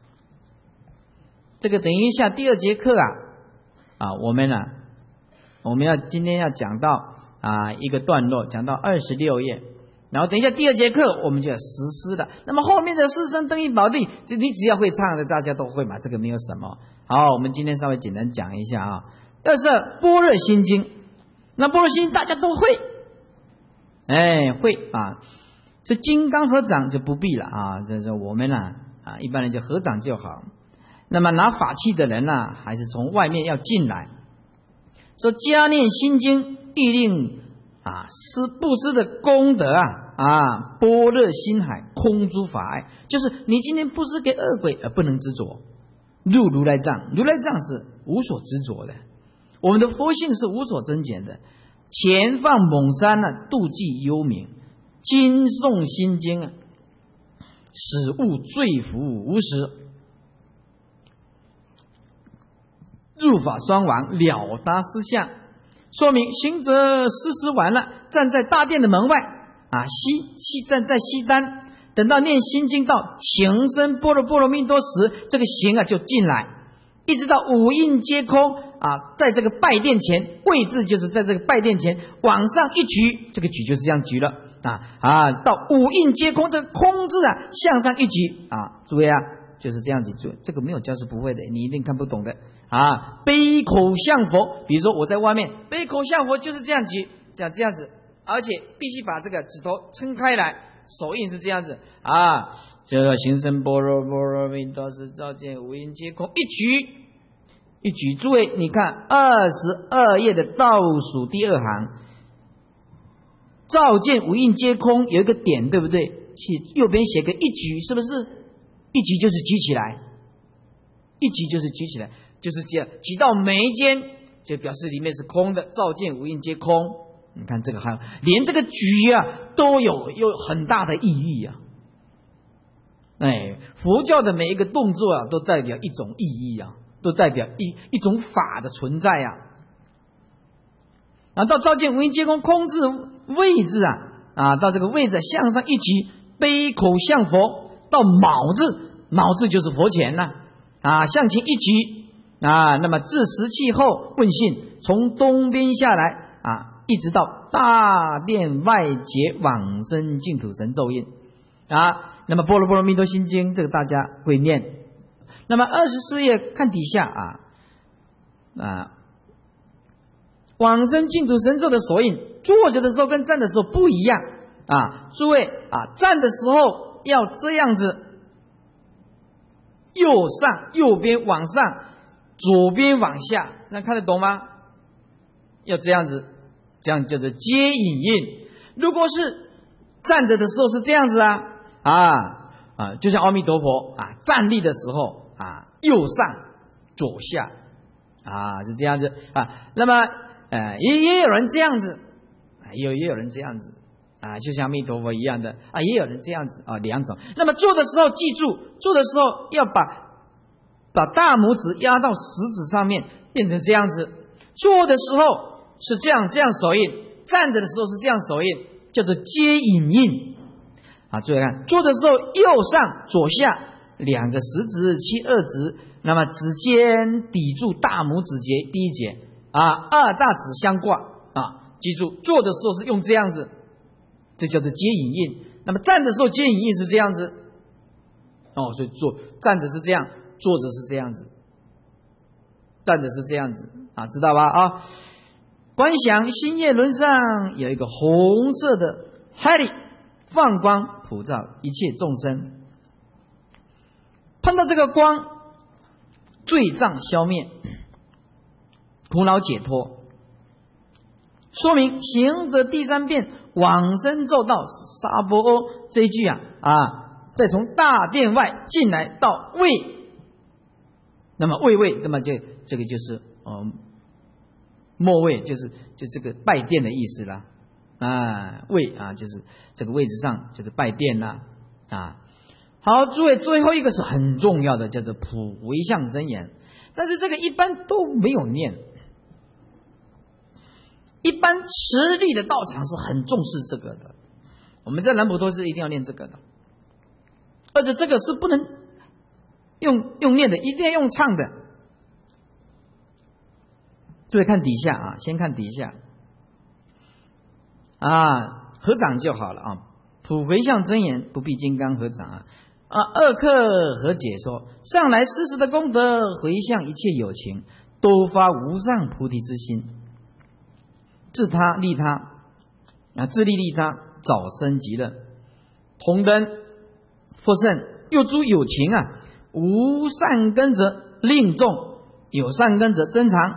这个等一下第2节课我们今天要讲到一个段落，讲到26页，然后等一下第2节课我们就要实施了。那么后面的四圣登一宝地，你只要会唱的，大家都会嘛，这个没有什么。好，我们今天稍微简单讲一下要是般若心经，那般若心经大家都会。会这金刚合掌就不必了这我们一般人就合掌就好。那么拿法器的人还是从外面要进来。说加念心经，必令布施的功德般若心海空诸法爱，就是你今天布施给恶鬼而不能执着，入如来藏，如来藏是无所执着的。 我们的佛性是无所增减的。前放猛山呢，妒忌幽冥；今诵心经啊，使悟罪福无时。入法双亡，了达思想。说明行者施食完了，站在大殿的门外啊，站在西单，等到念心经到行深般若波罗蜜多时，这个行啊就进来，一直到五蕴皆空啊，在这个拜殿前，位置就是在这个拜殿前往上一举，这个举就是这样举了到五蕴皆空，这个空字啊向上一举啊，诸位啊就是这样子做，这个没有教是不会的，你一定看不懂的啊。悲口向佛，比如说我在外面悲口向佛就是这样举，这样子，而且必须把这个指头撑开来，手印是这样子啊。这个行深般若波罗蜜多时，照见五蕴皆空，一举。诸位，你看22页的倒数第2行，照见五蕴皆空有一个点，对不对？右边写个一举，是不是？一举就是举起来，一举就是举起来，就是这样举到眉间，就表示里面是空的，照见五蕴皆空。你看这个还连这个举啊都有很大的意义啊！佛教的每一个动作啊，都代表一种意义啊，都代表一种法的存在啊。到照见五蕴皆空，空字位置啊，到这个位置向上一举，悲口向佛。到卯字就是佛前向前一举那么至时气后问信，从东边下来一直到大殿外结往生净土神咒印那么般若波罗蜜多心经这个大家会念。那么24页看底下往生净土神咒的手印，坐着的时候跟站的时候不一样诸位站的时候要这样子，右边往上，左边往下，那看得懂吗？要这样子，这样叫做接引印。如果是站着的时候是这样子就像阿弥陀佛站立的时候右上左下是这样子那么也有人这样子，也有人这样子。就像阿弥陀佛一样的也有人这样子两种。那么做的时候记住，做的时候要把大拇指压到食指上面，变成这样子。做的时候是这样手印，站着的时候是这样手印，叫做接引印注意看，做的时候右上左下2个食指7二指，那么指尖抵住大拇指节第一节2大指相挂记住，做的时候是用这样子，这叫做接引印。那么站的时候接引印是这样子所以站着是这样，坐着是这样子，站着是这样子知道吧观想星夜轮上有一个红色的海里放光普照一切众生，碰到这个光，罪障消灭，苦恼解脱。说明行者第3遍往生咒到沙波欧这一句再从大殿外进来到位，那么位，那么这个就是末位，就这个拜殿的意思啦位就是这个位置上就是拜殿啦好，诸位，最后一个是很重要的，叫做普回向真言，但是这个一般都没有念。一般持力的道场是很重视这个的，我们在南普陀是一定要念这个的，而且这个是不能用念的，一定要用唱的。注意看底下先看底下合掌就好了普回向真言不必金刚合掌二课和解说，上来世世的功德回向一切有情，都发无上菩提之心，自他利他自利利他，早生极乐。同登佛圣又诸有情无善根者令众，有善根者增长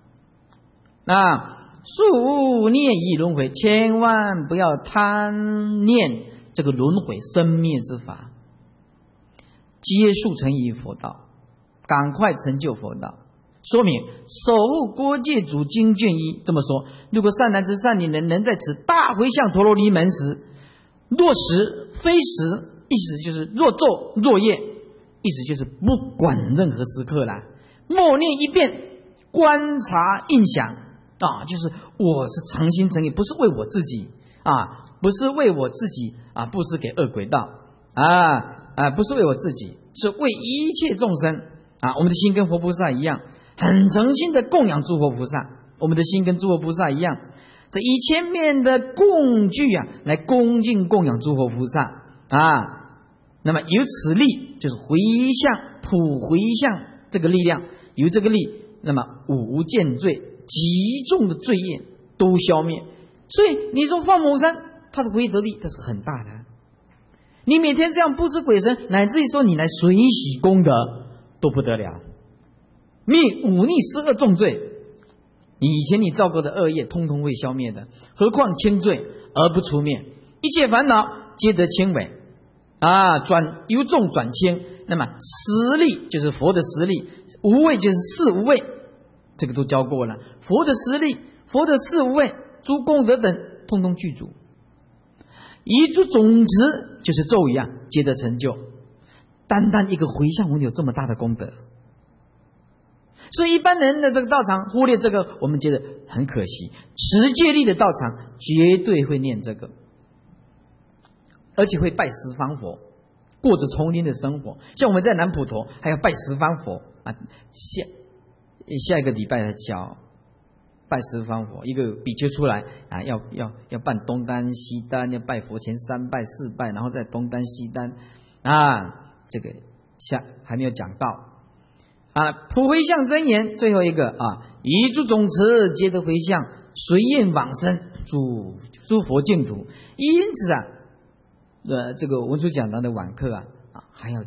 数念亦轮回，千万不要贪念这个轮回生灭之法，皆速成于佛道，赶快成就佛道。 说明守护国界主经卷一这么说：如果善男子善女人能在此大回向陀罗尼门时，若时非时，意思就是若昼若夜，意思就是不管任何时刻啦，默念一遍，观察印象啊，就是我是诚心诚意，不是为我自己啊，不是为我自己啊，布施给恶鬼道不是为我自己，是为一切众生啊。我们的心跟佛菩萨一样，很诚心的供养诸佛菩萨，我们的心跟诸佛菩萨一样，这以前面的供具来恭敬供养诸佛菩萨那么由此力就是回向普回向这个力量，由这个力，那么无见罪极重的罪业都消灭。所以你说放蒙山，它的回得力它是很大的。你每天这样布施鬼神，乃至于说你来随喜功德都不得了，灭忤逆十恶重罪，以前你造过的恶业通通会消灭的，何况轻罪而不除灭，一切烦恼皆得轻微由重转轻。那么实力就是佛的实力，无畏就是四无畏，这个都教过了。佛的实力，佛的四无畏，诸功德等通通具足，一诸总持就是咒语皆得成就。单单一个回向文有这么大的功德，所以一般人的这个道场忽略这个，我们觉得很可惜。持戒力的道场绝对会念这个，而且会拜十方佛，过着丛林的生活。像我们在南普陀还要拜十方佛下一个礼拜来教拜十方佛，一个比丘出来要办东单西单，要拜佛前3拜4拜，然后再东单西单这个还没有讲到普回向真言最后一个以诸总持皆得回向，随愿往生诸佛净土。因此这个文殊讲堂的晚课还要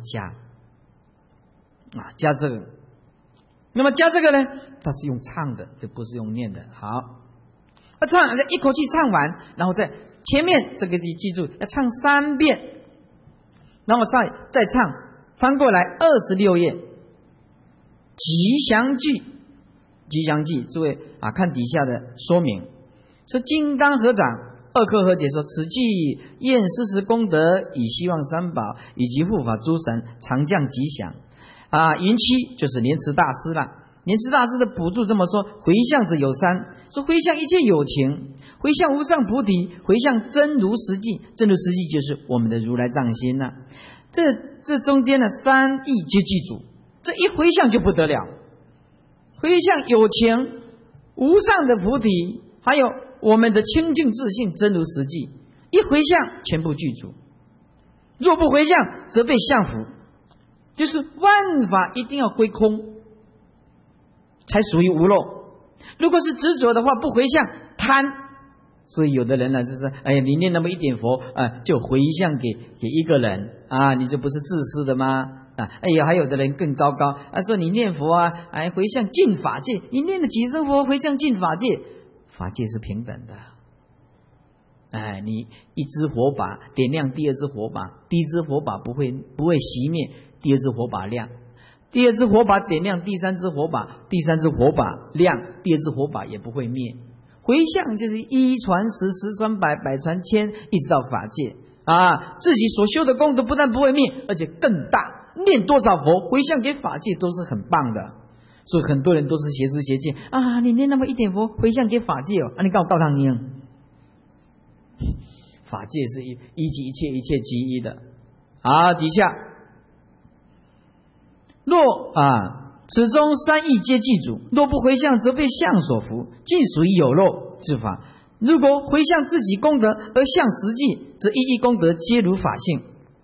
加这个。那么加这个呢，它是用唱的，这不是用念的。好，唱一口气唱完，然后在前面这个记住要唱3遍，然后再唱，翻过来26页吉祥句。吉祥记，诸位看底下的说明，说金刚合掌二科合解说，此句愿施持功德，以希望三宝以及护法诸神常降吉祥云七就是莲池大师了。莲池大师的补注这么说：回向者有3，说回向一切有情，回向无上菩提，回向真如实际。真如实际就是我们的如来藏心了。这中间的3义皆记住，这一回向就不得了。回向有情、无上的菩提，还有我们的清净自信真如实际，一回向全部具足。若不回向，则被相伏，就是万法一定要归空，才属于无漏。如果是执着的话，不回向贪。所以有的人就是你念那么一点佛就回向给一个人你这不是自私的吗？还有的人更糟糕说你念佛回向净法界，你念了几声佛回向净法界，法界是平等的。你一支火把点亮第二支火把，第一支火把不会熄灭，第二支火把亮，第二支火把点亮第三支火把，第三支火把亮，第二支火把也不会灭。回向就是一传十，十传百，百传千，一直到法界自己所修的功德不但不会灭，而且更大。念多少佛回向给法界都是很棒的。所以很多人都是邪知邪见你念那么一点佛回向给法界你告诉他你法界是一即一切，一切即一的底下若此中3义皆记住，若不回向，则被相所伏，即属于有漏之法。如果回向自己功德而向实际，则一功德皆如法性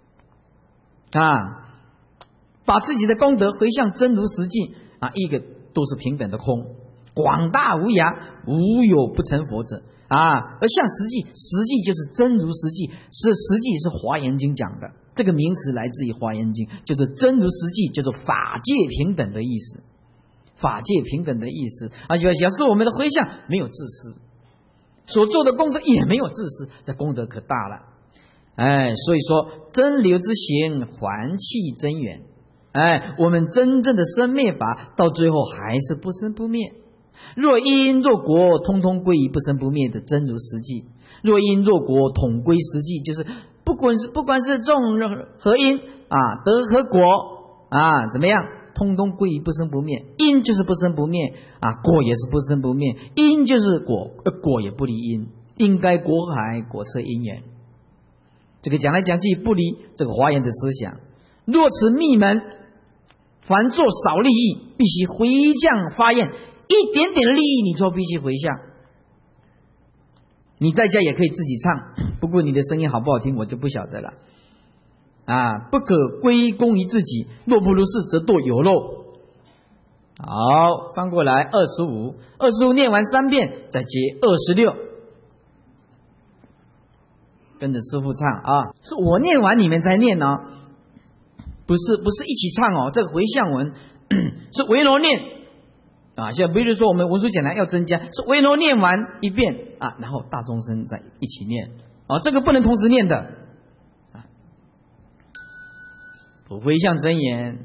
把自己的功德回向真如实际一个都是平等的空，广大无涯，无有不成佛者而向实际，实际就是真如实际，实际是华严经讲的，这个名词来自于华严经，就是真如实际，就是法界平等的意思。法界平等的意思假设我们的回向没有自私，所做的功德也没有自私，这功德可大了所以说真流之行还气真源我们真正的生灭法到最后还是不生不灭。若因若果，通通归于不生不灭的真如实际。若因若果，统归实际，就是不管是种和因得和果怎么样，通通归于不生不灭。因就是不生不灭果也是不生不灭。因就是果，果也不离因，应该果海，果测因缘。这个讲来讲去不离这个华严的思想。若此密门，凡做少利益，必须回向发愿，一点点利益你做必须回向。你在家也可以自己唱，不过你的声音好不好听我就不晓得了不可归功于自己，若不如是则堕有漏。好，翻过来25念完3遍，再接26，跟着师父唱是我念完你们才念不是一起唱这个回向文是维罗念现在比如说我们文殊讲堂要增加，是维罗念完一遍然后大众生再一起念这个不能同时念的不回向真言。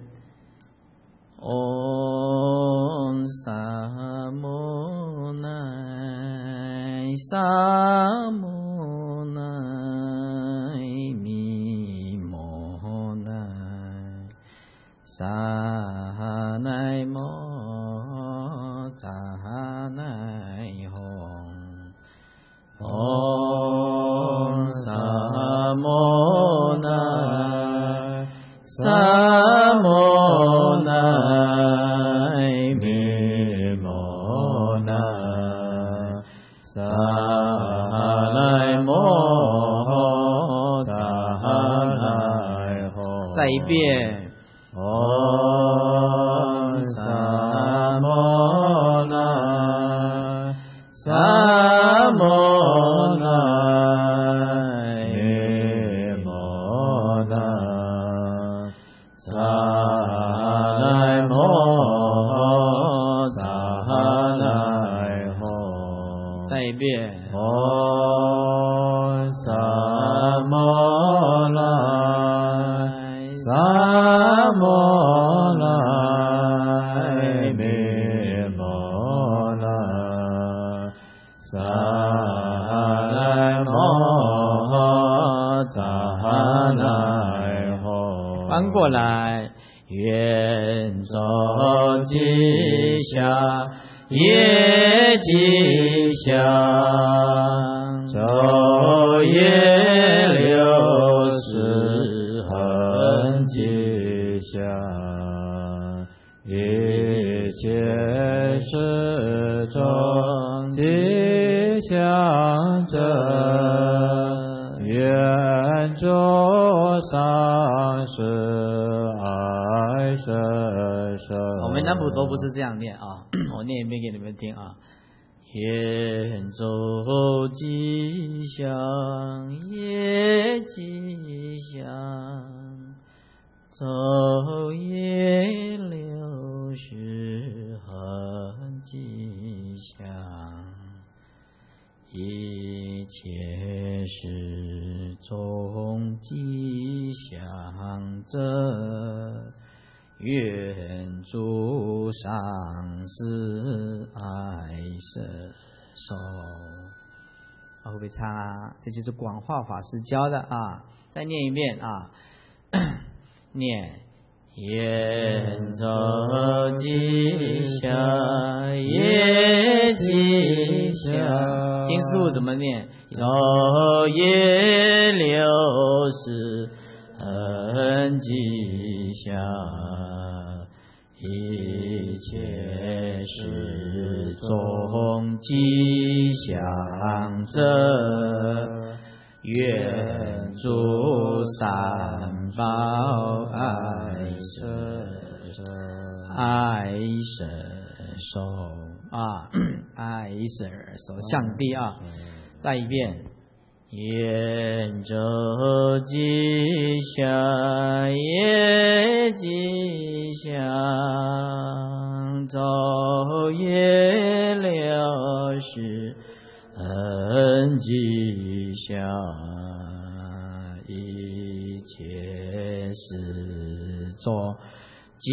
唵萨摩奈萨摩奈咪摩奈萨奈摩扎奈吽。唵萨摩奈萨摩奈咪摩奈萨奈摩扎奈吽。再一遍。唵萨摩奈萨摩奈咪摩奈萨奈摩扎奈吽。再一遍。唵萨摩奈萨摩奈咪摩奈萨奈摩扎奈吽。翻过来。愿作吉祥业吉祥，昼夜60恒吉祥，一切世中吉祥者，愿诸上师我们南普陀不是这样念我念一遍给你们听愿周吉祥业吉祥，昼夜60恒吉祥，一切世中吉祥者，愿诸上师爱摄受。会不会唱这就是广化法师教的再念一遍念愿周吉祥业吉祥，听师父怎么念，昼夜60恒吉祥，一切世中吉祥者，愿诸三宝爱摄受爱摄受向地再一遍，愿周吉祥业吉祥，昼夜60恒吉祥，一切世中吉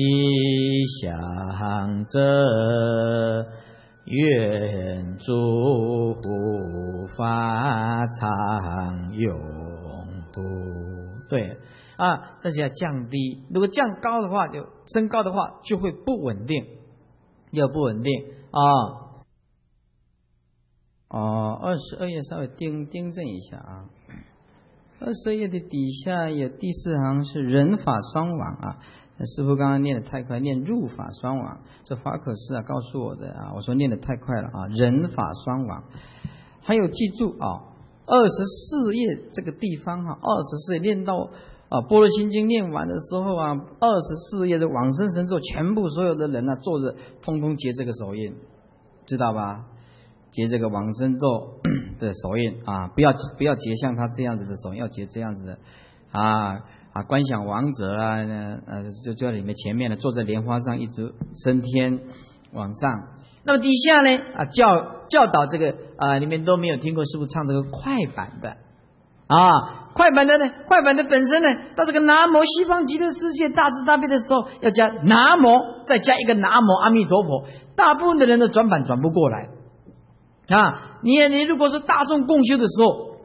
祥者，愿诸护法常永护。对啊，但是要降低，如果降高的话，就升高的话就会不稳定，又不稳定啊。22页稍微订正一下啊。22页的底下有第4行是人法双往啊。师父刚刚念的太快，念入法双往，这法可师啊告诉我的啊，我说念的太快了啊，人法双往。还有记住啊，24页这个地方哈，24页念到啊般若心经念完的时候啊，24页的往生神咒，全部所有的人啊坐着，通通结这个手印，知道吧？结这个往生咒的手印啊，不要结像他这样子的手印，要结这样子的观想王者啊，就在里面前面呢，坐在莲花上一直升天往上。那么底下呢教导这个你们都没有听过师父唱这个快板的快板的呢，快板的本身呢，到这个南无西方极乐世界大慈大悲的时候，要加南无，再加一个南无阿弥陀佛。大部分的人的转板转不过来你如果说大众共修的时候，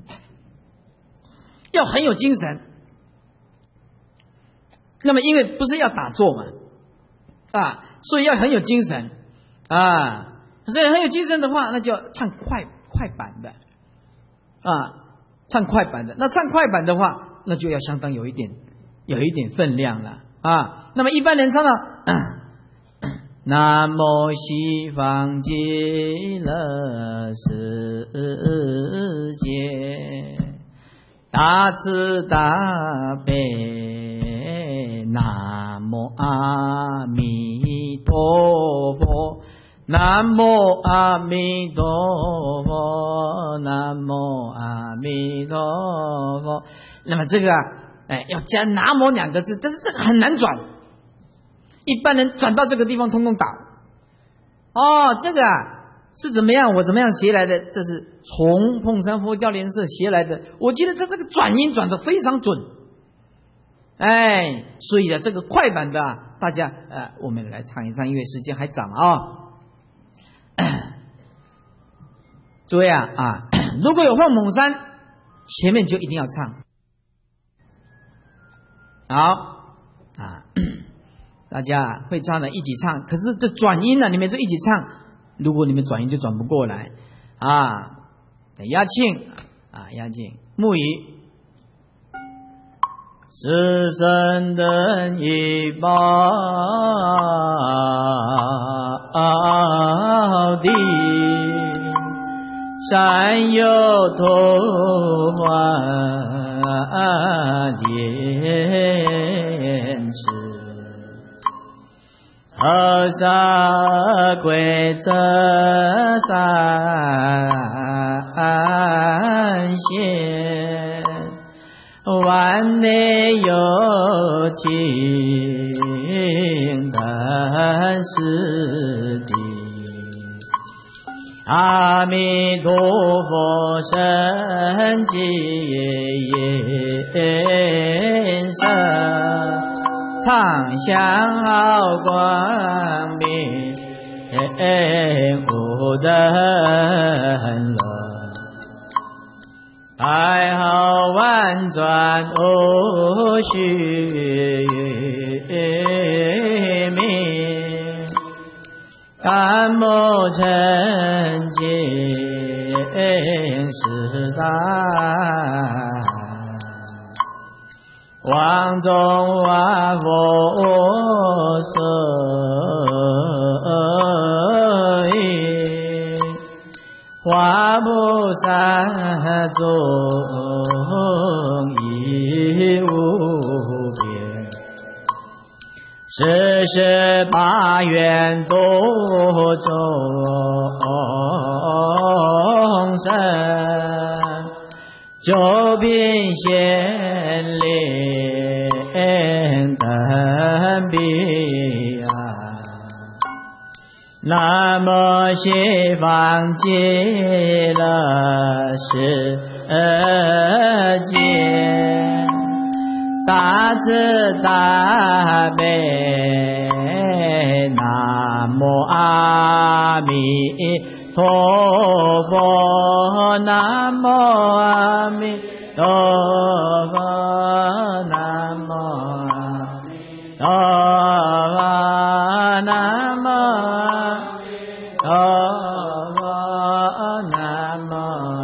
要很有精神。那么因为不是要打坐嘛所以要很有精神所以很有精神的话，那就要唱快板的唱快板的。那唱快板的话，那就要相当有一点分量了那么一般人唱到南无西方极乐世界大慈大悲，南无阿弥陀佛，南无阿弥陀佛，南无阿弥陀佛。那么这个要加南无2个字，但是这个很难转，一般人转到这个地方通通倒这个是怎么样？我怎么样学来的？这是从凤山佛教联社学来的。我记得他这个转音转得非常准，所以这个快板的大家我们来唱一唱，因为时间还早诸位如果有凤猛山，前面就一定要唱好大家会唱的一起唱。可是这转音你们就一起唱。如果你们转音就转不过来压庆木鱼是生人一报地，山有土还莲池，和尚归这三县，万内有情但是地，阿弥陀佛身见身，常相好光明无等乐，爱好婉转无虚名，感慕成净是大，王中万佛所应，华菩萨众亦无边，48愿度众生，九品显灵等彼南无西方极乐世界大慈大悲，南无阿弥陀佛，南无阿弥陀佛，南无阿弥陀佛，南无阿弥陀佛，南无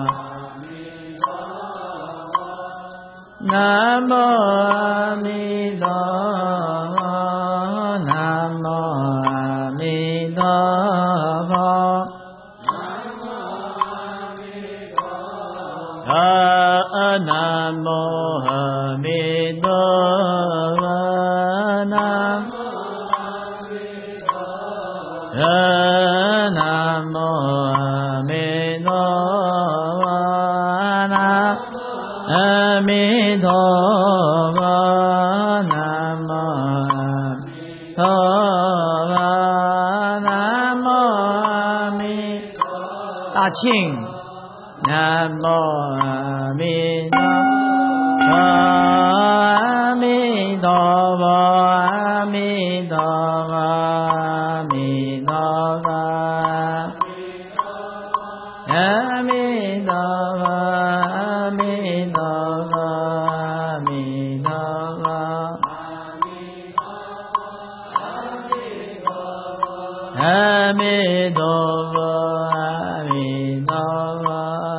南无阿弥陀佛，南无阿弥陀佛，南无阿弥陀佛，南无阿弥陀佛，南无阿弥陀佛，阿弥陀佛，南无阿弥陀佛，南无阿弥大庆，南无阿弥陀佛，阿弥陀佛，阿弥陀佛，阿弥陀佛，阿弥陀佛，阿弥陀佛，阿弥陀佛，阿弥陀佛，阿弥陀佛。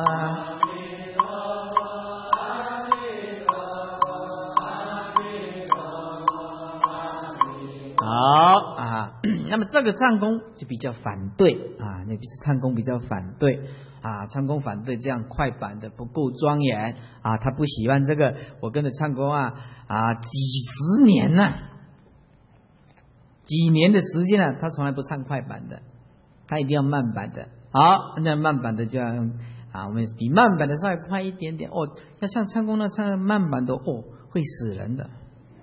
好啊，那么这个唱功就比较反对啊，那唱功比较反对啊，唱功反对这样快板的不够庄严啊，他不喜欢这个。我跟着唱功几十年了，几年的时间了，他从来不唱快板的，他一定要慢板的。好，那慢板的就要我们比慢板的稍微快一点点哦。要像唱功那唱慢板的会死人的。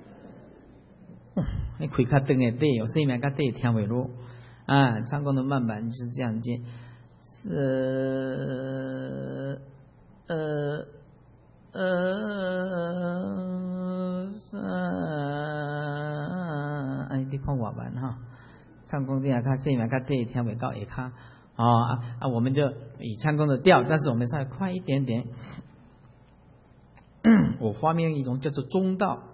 开较长的底，有声音较底听袂落啊！唱功的慢板就是这样接，你看我慢哈，唱功这样较声音较底听袂到下骹我们就以唱功的调，但是我们稍微快一点点。我发明一种叫做中道。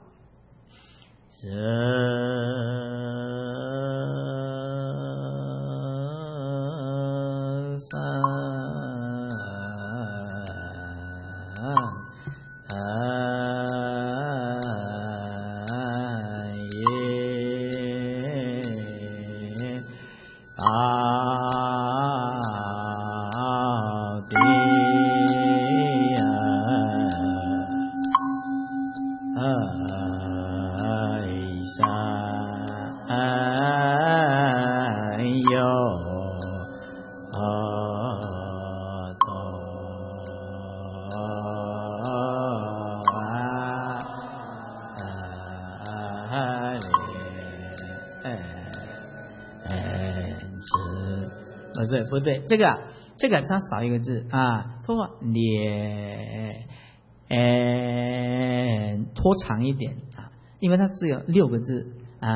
不对，这个它少一个字拖拖长一点因为它只有6个字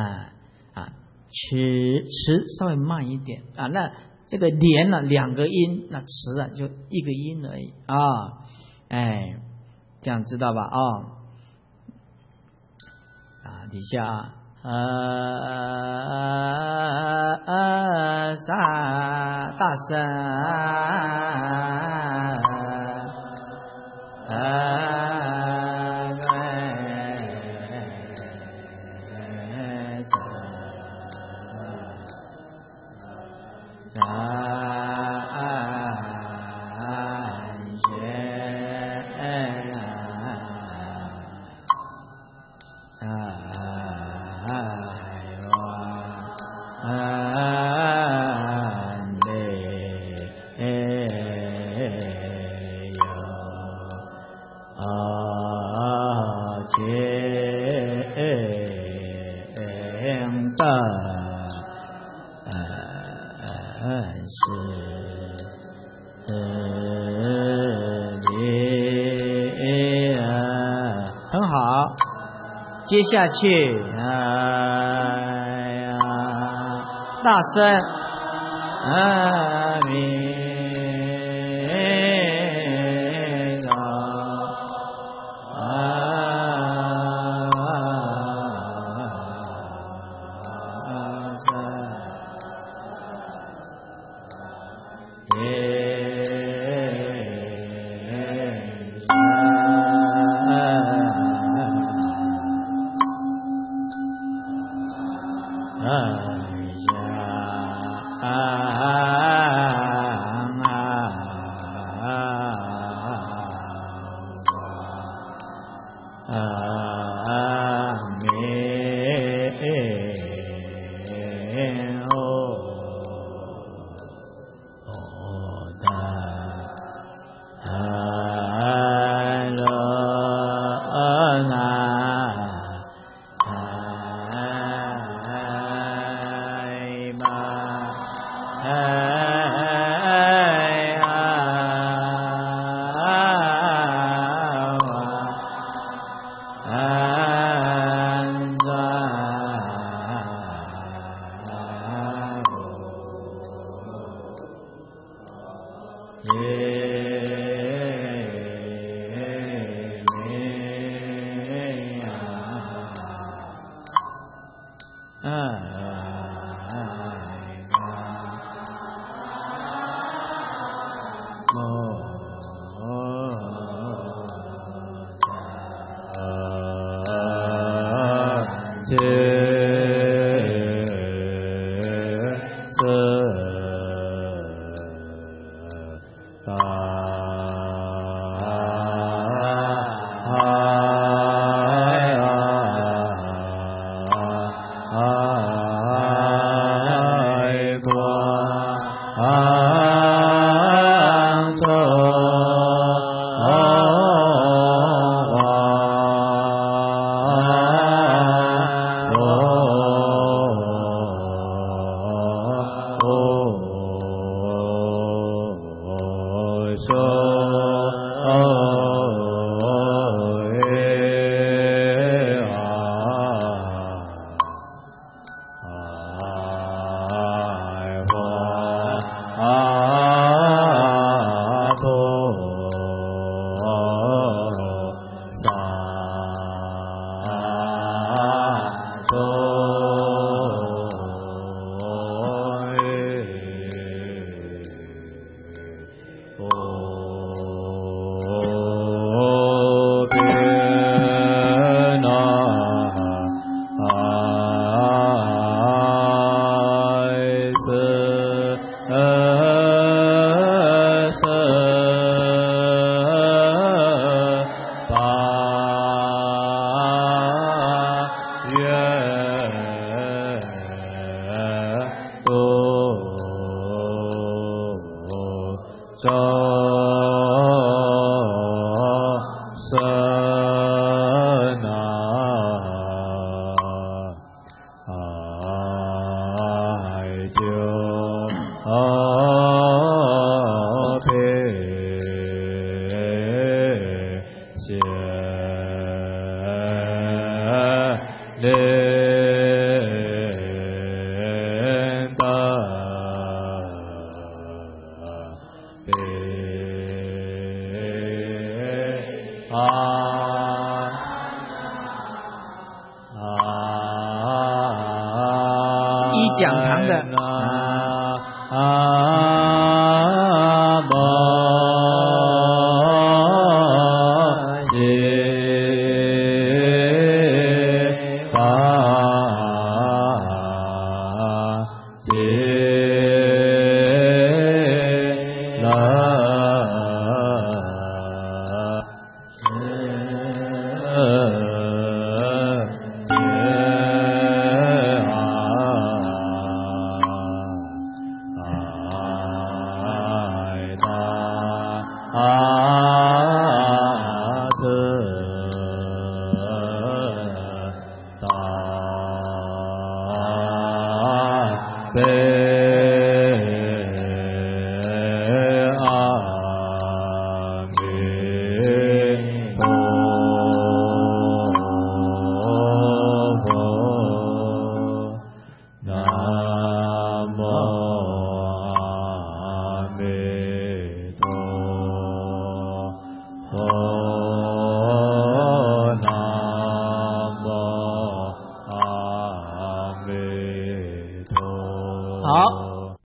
迟稍微慢一点那这个连2个音，那迟就1个音而已这样知道吧底下大声接下去，大声，阿弥陀，讲堂的